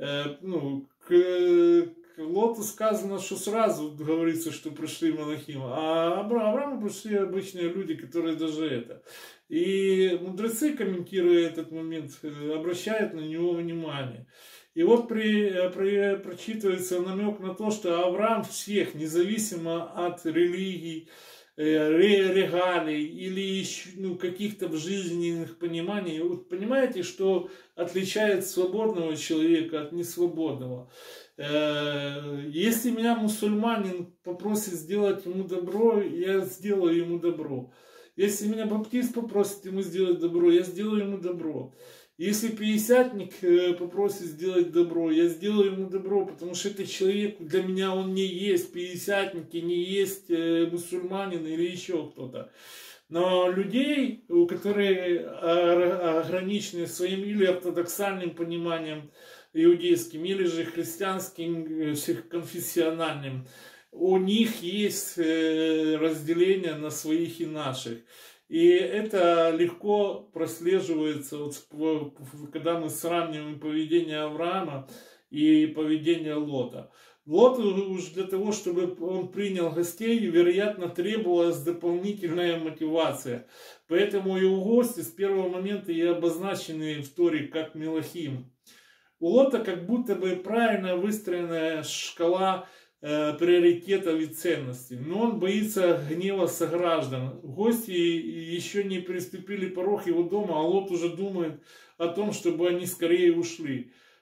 [SPEAKER 1] К Лоту сказано, что сразу говорится, что пришли Мелахим, а Аврааму пришли обычные люди, которые даже это. И мудрецы, комментируя этот момент, обращают на него внимание. И вот прочитывается намек на то, что Авраам всех, независимо от религий, регалий или каких-то жизненных пониманий, вот понимаете, что отличает свободного человека от несвободного. Если меня мусульманин попросит сделать ему добро, я сделаю ему добро. Если меня баптист попросит ему сделать добро, я сделаю ему добро. Если пятидесятник попросит сделать добро, я сделаю ему добро, потому что этот человек для меня, он не есть пятидесятник, не есть мусульманин или еще кто-то. Но людей, которые ограничены своим или ортодоксальным пониманием иудейским, или же христианским, конфессиональным, у них есть разделение на своих и наших. И это легко прослеживается, когда мы сравниваем поведение Авраама и поведение Лота. Лоту уж для того, чтобы он принял гостей, вероятно, требовалась дополнительная мотивация. Поэтому его гости с первого момента и обозначены в Торе как Мелахим. У Лота как будто бы правильно выстроенная шкала приоритетов и ценностей. Но он боится гнева сограждан. Гости еще не приступили порог его дома, а Лот уже думает о том, чтобы они скорее ушли.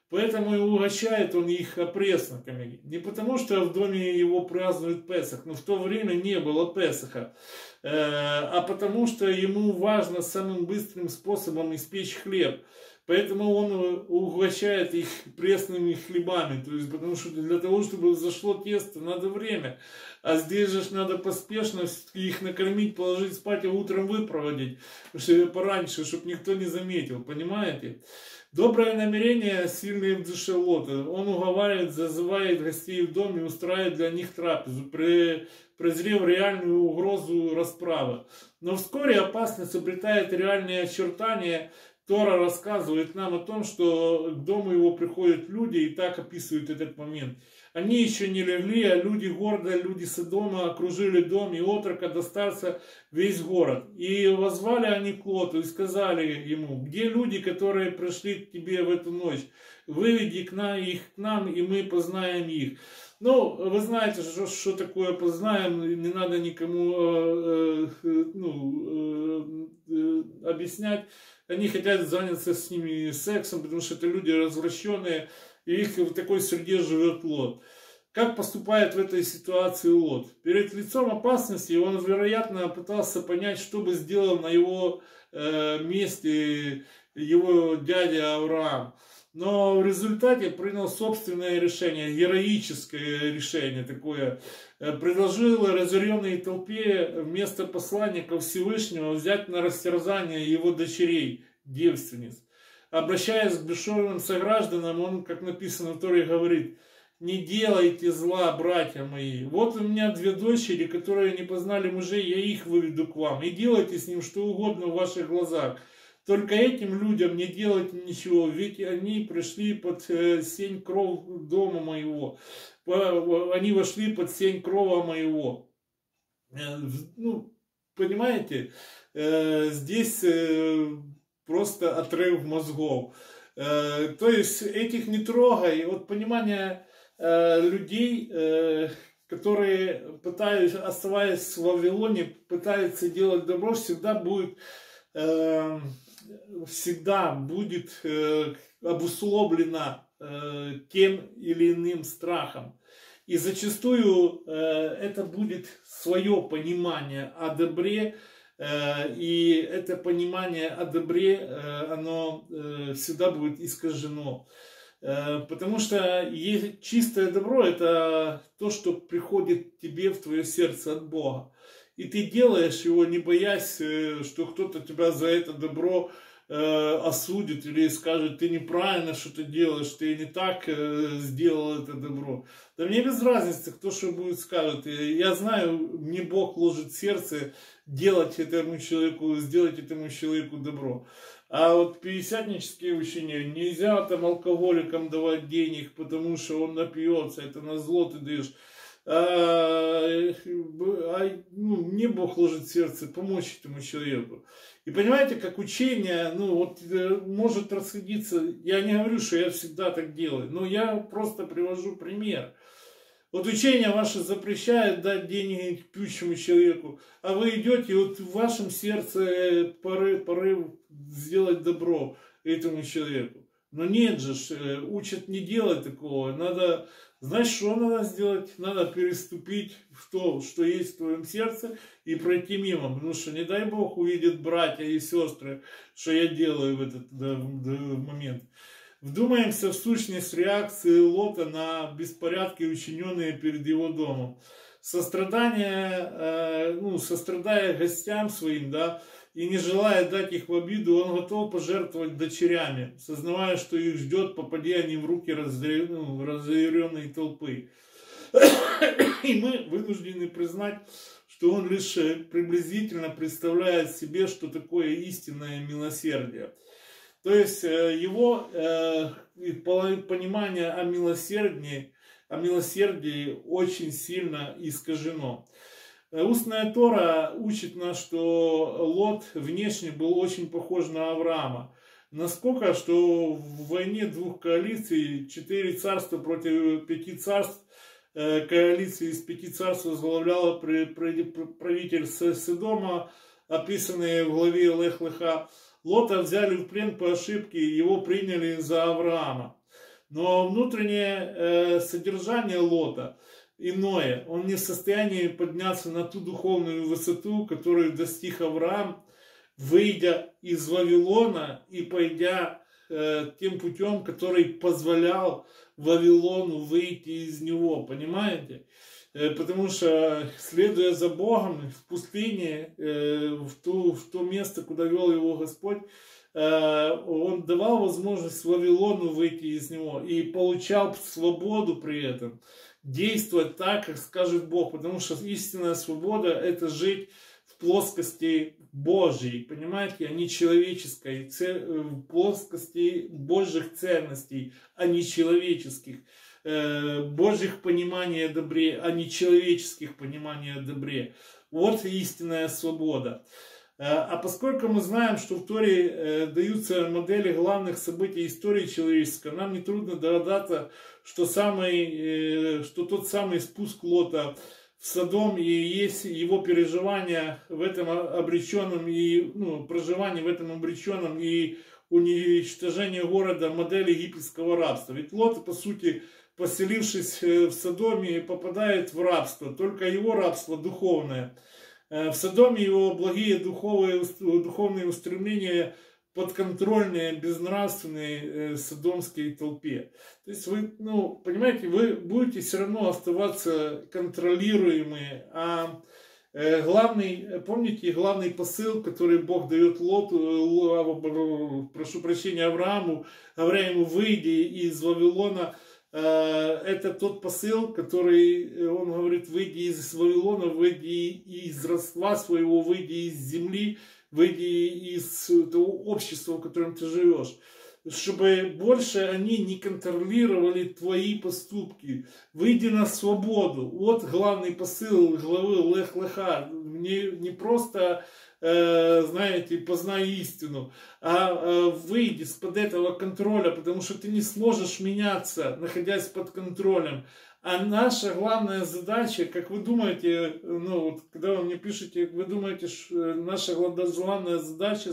[SPEAKER 1] Поэтому и угощает он их опресноками. Не потому, что в доме его празднуют Песах, но в то время не было Песаха, а потому, что ему важно самым быстрым способом испечь хлеб. Поэтому он угощает их пресными хлебами. То есть, потому что для того, чтобы взошло тесто, надо время. А здесь же надо поспешно их накормить, положить спать, а утром выпроводить пораньше, чтобы никто не заметил. Понимаете? Доброе намерение, сильное в душе Лота. Он уговаривает, зазывает гостей в дом и устраивает для них трапезу, презрев реальную угрозу расправы. Но вскоре опасность обретает реальные очертания. Тора рассказывает нам о том, что к дому его приходят люди, и так описывают этот момент. Они еще не легли, а люди города, люди Содома окружили дом, и отрока до старца весь город. И воззвали они к Лоту и сказали ему: где люди, которые пришли к тебе в эту ночь? Выведи их к нам, и мы познаем их. Ну, вы знаете, что такое познаем, не надо никому объяснять. Они хотят заняться с ними сексом, потому что это люди развращенные, и их в такой среде живет Лот. Как поступает в этой ситуации Лот? Перед лицом опасности он, вероятно, пытался понять, что бы сделал на его месте его дядя Авраам. Но в результате принял собственное решение, героическое решение такое. Предложил разъяренной толпе вместо посланника Всевышнего взять на растерзание его дочерей, девственниц. Обращаясь к бесшовным согражданам, он, как написано в Торе, говорит: не делайте зла, братья мои. Вот у меня 2 дочери, которые не познали мужей, я их выведу к вам. И делайте с ним что угодно в ваших глазах. Только этим людям не делайте ничего, ведь они пришли под сень кров дома моего. Они вошли под сень крова моего. Ну, понимаете, здесь просто отрыв мозгов. То есть этих не трогай. Вот понимание людей, которые пытаются, оставаясь в Вавилоне, пытаются делать добро, всегда будет обусловлено тем или иным страхом. И зачастую это будет свое понимание о добре, и это понимание о добре, оно всегда будет искажено. Потому что чистое добро — это то, что приходит тебе в твое сердце от Бога. И ты делаешь его, не боясь, что кто-то тебя за это добро осудит или скажет: ты неправильно что-то делаешь, ты не так сделал это добро. Да мне без разницы, кто что будет скажет. Я знаю, мне Бог ложит в сердце сделать этому человеку добро. А вот пятидесятнические учения: нельзя там алкоголикам давать денег, потому что он напьется, это назло ты даешь. Мне Бог ложит в сердце помочь этому человеку. И понимаете, как учение, может расходиться. Я не говорю, что я всегда так делаю, но я просто привожу пример. Вот учение ваше запрещает дать деньги пьющему человеку, а вы идете, и вот в вашем сердце порыв сделать добро этому человеку. Но нет же, учат не делать такого. Надо, знаешь, что надо сделать? Надо переступить в то, что есть в твоем сердце, и пройти мимо. Потому что, не дай Бог, увидят братья и сестры, что я делаю в этот момент. Вдумаемся в сущность реакции Лота на беспорядки, учиненные перед его домом. Сострадая гостям своим, да, и не желая дать их в обиду, он готов пожертвовать дочерями, сознавая, что их ждет, попадя они в руки разъяренной толпы. И мы вынуждены признать, что он лишь приблизительно представляет себе, что такое истинное милосердие. То есть его понимание о милосердии очень сильно искажено. Устная Тора учит нас, что Лот внешне был очень похож на Авраама. Насколько, что в войне 2 коалиций, 4 царства против 5 царств, коалиции из 5 царств возглавляла правитель Содома, описанный в главе Лех Леха. Лота взяли в плен по ошибке, его приняли за Авраама. Но внутреннее содержание Лота иное. Он не в состоянии подняться на ту духовную высоту, которую достиг Авраам, выйдя из Вавилона и пойдя тем путем, который позволял Вавилону выйти из него. Понимаете? Потому что, следуя за Богом в пустыне, в то место, куда вел его Господь, он давал возможность Вавилону выйти из него и получал свободу при этом. Действовать так, как скажет Бог. Потому что истинная свобода – это жить в плоскости Божьей, понимаете, а не человеческой, в плоскости Божьих ценностей, а не человеческих, Божьих пониманий о добре, а не человеческих пониманий о добре. Вот истинная свобода. А поскольку мы знаем, что в Торе даются модели главных событий истории человеческой, нам нетрудно догадаться, что тот самый спуск Лота в Содом и есть его переживания в этом обреченном и проживание в этом обреченном и уничтожение города модель египетского рабства. Ведь Лот, по сути, поселившись в Содоме, попадает в рабство, только его рабство духовное. В Содоме его благие духовные устремления подконтрольные, безнравственные содомской толпе. То есть вы, понимаете, вы будете все равно оставаться контролируемые, а помните, главный посыл, который Бог дает Лоту, прошу прощения, Аврааму, говоря ему: выйди из Вавилона, это тот посыл, который он говорит: выйди из Вавилона, выйди из родства своего, выйди из земли, выйди из того общества, в котором ты живешь. Чтобы больше они не контролировали твои поступки. Выйди на свободу. Вот главный посыл главы Лех Леха. Не просто, знаете, познай истину, а выйди из-под этого контроля, потому что ты не сможешь меняться, находясь под контролем. А наша главная задача, как вы думаете, когда вы мне пишете, вы думаете, что наша главная задача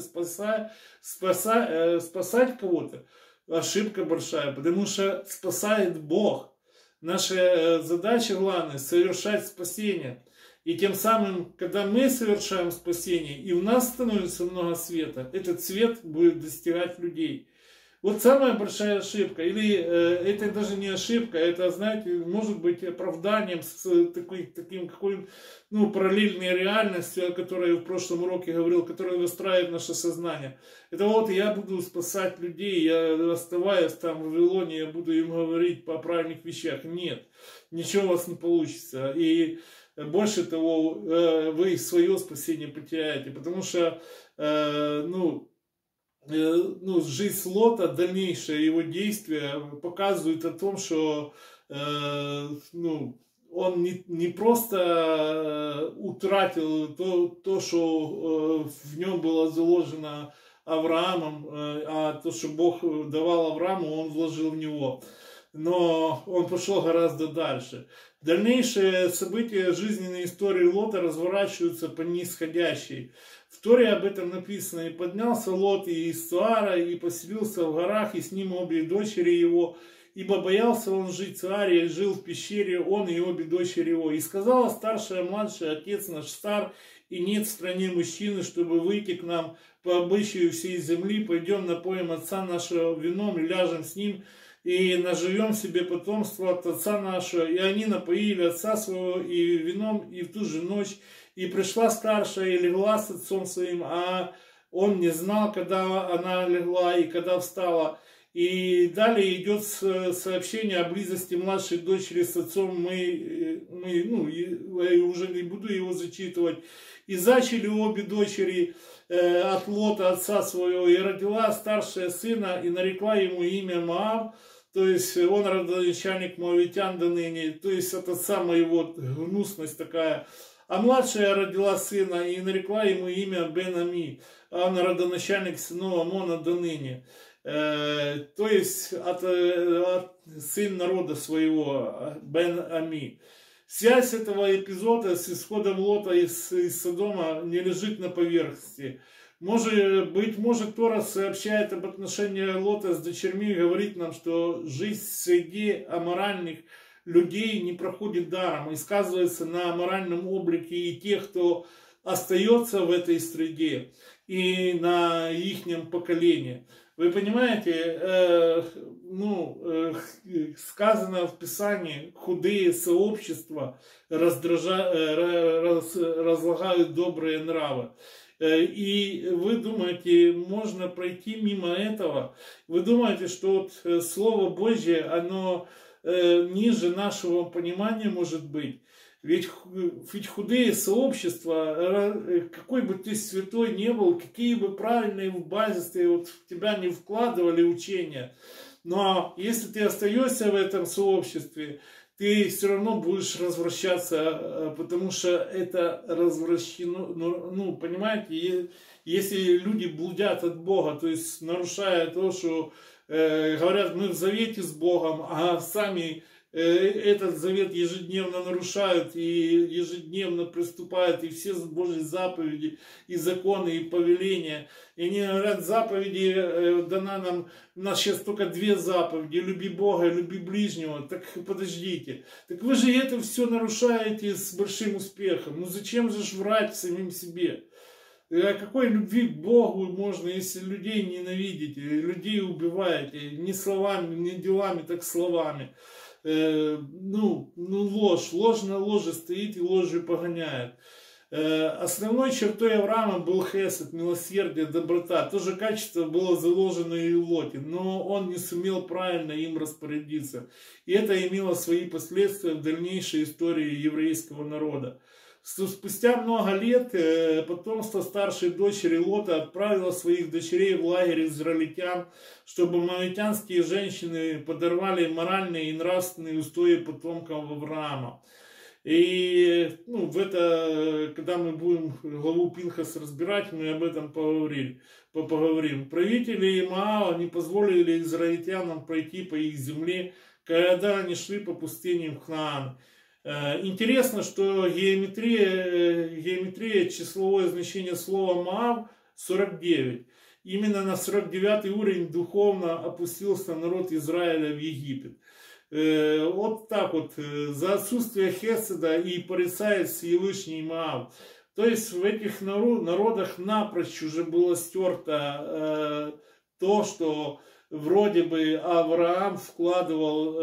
[SPEAKER 1] спасать кого-то? Ошибка большая, потому что спасает Бог. Наша задача главная — совершать спасение. И тем самым, когда мы совершаем спасение, и у нас становится много света, этот свет будет достигать людей. Вот самая большая ошибка, или это даже не ошибка, это, знаете, может быть оправданием с таким какой-то, параллельной реальностью, о которой я в прошлом уроке говорил, которая выстраивает наше сознание. Это вот я буду спасать людей, я оставаясь там в Вавилоне, я буду им говорить по правильных вещах. Нет, ничего у вас не получится. И больше того, вы свое спасение потеряете, потому что, жизнь Лота, дальнейшее его действие показывает о том, что он не просто утратил то, что в нем было заложено Авраамом, а то, что Бог давал Аврааму, он вложил в него. Но он пошел гораздо дальше. Дальнейшие события жизненной истории Лота разворачиваются по нисходящей. В Торе об этом написано: «И поднялся Лот из Цоара, и поселился в горах, и с ним обе дочери его, ибо боялся он жить в Цоаре, и жил в пещере, он и обе дочери его. И сказала старшая, младшая: отец наш стар, и нет в стране мужчины, чтобы выйти к нам по обычаю всей земли, пойдем напоим отца нашего вином, и ляжем с ним, и наживем себе потомство от отца нашего». И они напоили отца своего и вином, и в ту же ночь. И пришла старшая и легла с отцом своим, а он не знал, когда она легла и когда встала. И далее идет сообщение о близости младшей дочери с отцом. Я уже не буду его зачитывать. «И зачали обе дочери от Лота, отца своего, и родила старшая сына, и нарекла ему имя Моав». То есть он родоначальник моавитян до ныне. То есть это самая его гнусность такая. «А младшая родила сына, и нарекла ему имя Бен-Ами». Он родоначальник сынов Амона до ныне. То есть сын народа своего, Бен-Ами. Связь этого эпизода с исходом Лота из Содома не лежит на поверхности. Может, Тора сообщает об отношении Лота с дочерьми и говорит нам, что жизнь среди аморальных людей не проходит даром и сказывается на моральном облике и тех, кто остается в этой среде, и на ихнем поколении. Вы понимаете, сказано в Писании, худые сообщества разлагают добрые нравы. И вы думаете, можно пройти мимо этого? Вы думаете, что вот Слово Божье, оно ниже нашего понимания может быть? Ведь худые сообщества, какой бы ты святой не был, какие бы правильные в базисты вот в тебя не вкладывали учения, но если ты остаешься в этом сообществе, ты все равно будешь развращаться, потому что это развращено, понимаете, если люди блудят от Бога, то есть нарушая то, что говорят, мы в завете с Богом, а сами этот завет ежедневно нарушают и ежедневно приступают и все Божьи заповеди, и законы, и повеления. И они говорят, заповеди дана нам, у нас сейчас только 2 заповеди, люби Бога и люби ближнего. Так подождите, так вы же это все нарушаете с большим успехом. Ну зачем же врать самим себе? О какой любви к Богу можно, если людей ненавидите, людей убиваете, не словами, не делами, так словами. Ложь на ложе стоит и ложью погоняет. Основной чертой Авраама был хесед, милосердие, доброта. То же качество было заложено и в Лоте, но он не сумел правильно им распорядиться. И это имело свои последствия в дальнейшей истории еврейского народа. Спустя много лет потомство старшей дочери Лота отправило своих дочерей в лагерь израильтян, чтобы моавитянские женщины подорвали моральные и нравственные устои потомков Авраама. И когда мы будем главу Пинхас разбирать, мы об этом поговорим. Правители Моава не позволили израильтянам пройти по их земле, когда они шли по пустыням в Ханаан. Интересно, что геометрия, числовое значение слова Моав 49. Именно на 49 уровень духовно опустился народ Израиля в Египет. Вот так вот, за отсутствие хеседа и порицает Всевышний Моав. То есть в этих народах напрочь уже было стерто то, что вроде бы Авраам вкладывал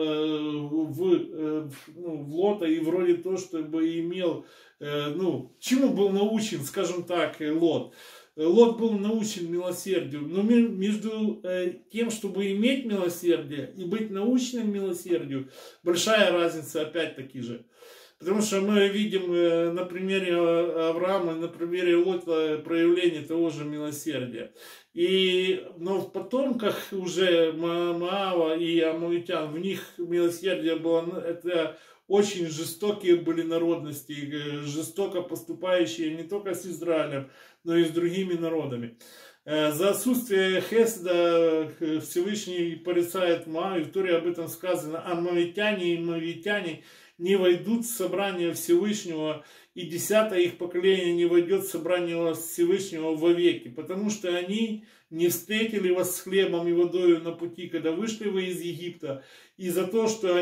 [SPEAKER 1] в Лота, и вроде то, чтобы имел, чему был научен, скажем так, Лот. Лот был научен милосердию, но между тем, чтобы иметь милосердие и быть научным милосердию, большая разница опять-таки же. Потому что мы видим на примере Авраама, на примере Лота проявление того же милосердия. Но в потомках уже Моава и Амавитян, в них милосердие было, это очень жестокие были народности, жестоко поступающие не только с Израилем, но и с другими народами. За отсутствие хеседа Всевышний порицает Моав, в Торе об этом сказано, амавитяне и моавитяне не войдут в собрание Всевышнего, и 10-е их поколение не войдет в собрание Всевышнего вовеки, потому что они не встретили вас с хлебом и водой на пути, когда вышли вы из Египта, и за то, что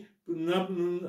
[SPEAKER 1] он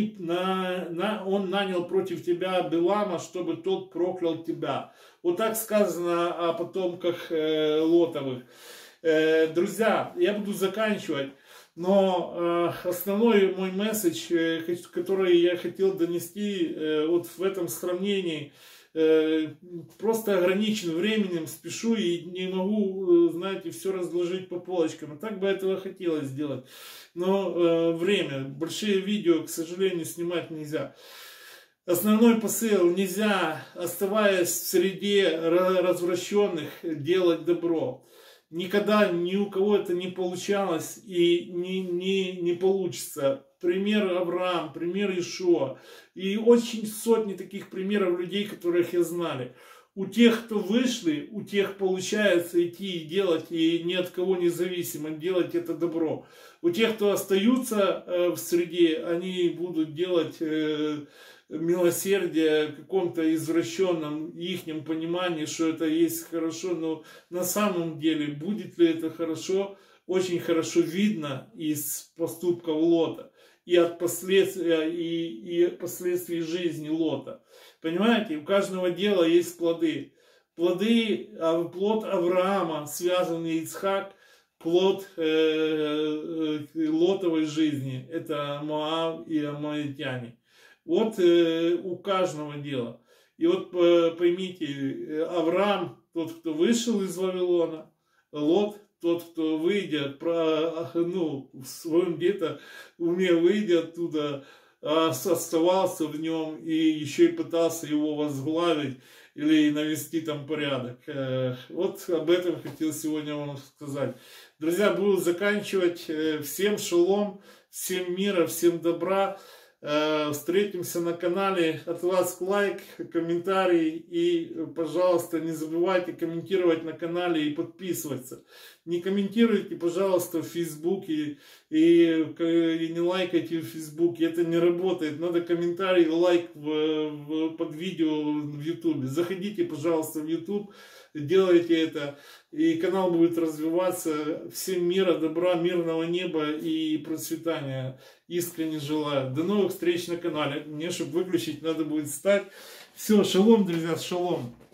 [SPEAKER 1] нанял против тебя Билама, чтобы тот проклял тебя. Вот так сказано о потомках Лотовых. Друзья, я буду заканчивать. Но основной мой месседж, который я хотел донести вот в этом сравнении, просто ограничен временем, спешу и не могу, знаете, все разложить по полочкам. Так бы этого хотелось сделать. Но время, большие видео, к сожалению, снимать нельзя. Основной посыл: нельзя, оставаясь в среде развращенных, делать добро. Никогда ни у кого это не получалось и не получится. Пример Авраам, пример Ишуа. И очень сотни таких примеров людей, которых я знали. У тех, кто вышли, у тех получается идти и делать, и ни от кого не зависимо, делать это добро. У тех, кто остаются в среде, они будут делать милосердие в каком-то извращенном ихнем понимании, что это есть хорошо, но на самом деле будет ли это хорошо, очень хорошо видно из поступков Лота и от последствий, и последствий жизни Лота. Понимаете, у каждого дела есть плоды. Плод Авраама, связанный Ицхак, плод Лотовой жизни, это Моав и Амалитяне. Вот у каждого дела. И вот поймите, Авраам, тот, кто вышел из Вавилона, Лот, тот, кто выйдет, в своем где-то уме выйдя оттуда, оставался в нем и еще и пытался его возглавить или навести там порядок. Вот об этом хотел сегодня вам сказать. Друзья, буду заканчивать. Всем шалом, всем мира, всем добра. Встретимся на канале. От вас лайк, комментарий и, пожалуйста, не забывайте комментировать на канале и подписываться. Не комментируйте, пожалуйста, в Фейсбуке и не лайкайте в Фейсбуке. Это не работает. Надо комментарий, лайк под видео в Ютубе. Заходите, пожалуйста, в Ютуб. Делайте это, и канал будет развиваться. Всем мира, добра, мирного неба и процветания. Искренне желаю. До новых встреч на канале. Мне, чтобы выключить, надо будет встать. Все, шалом, друзья, шалом.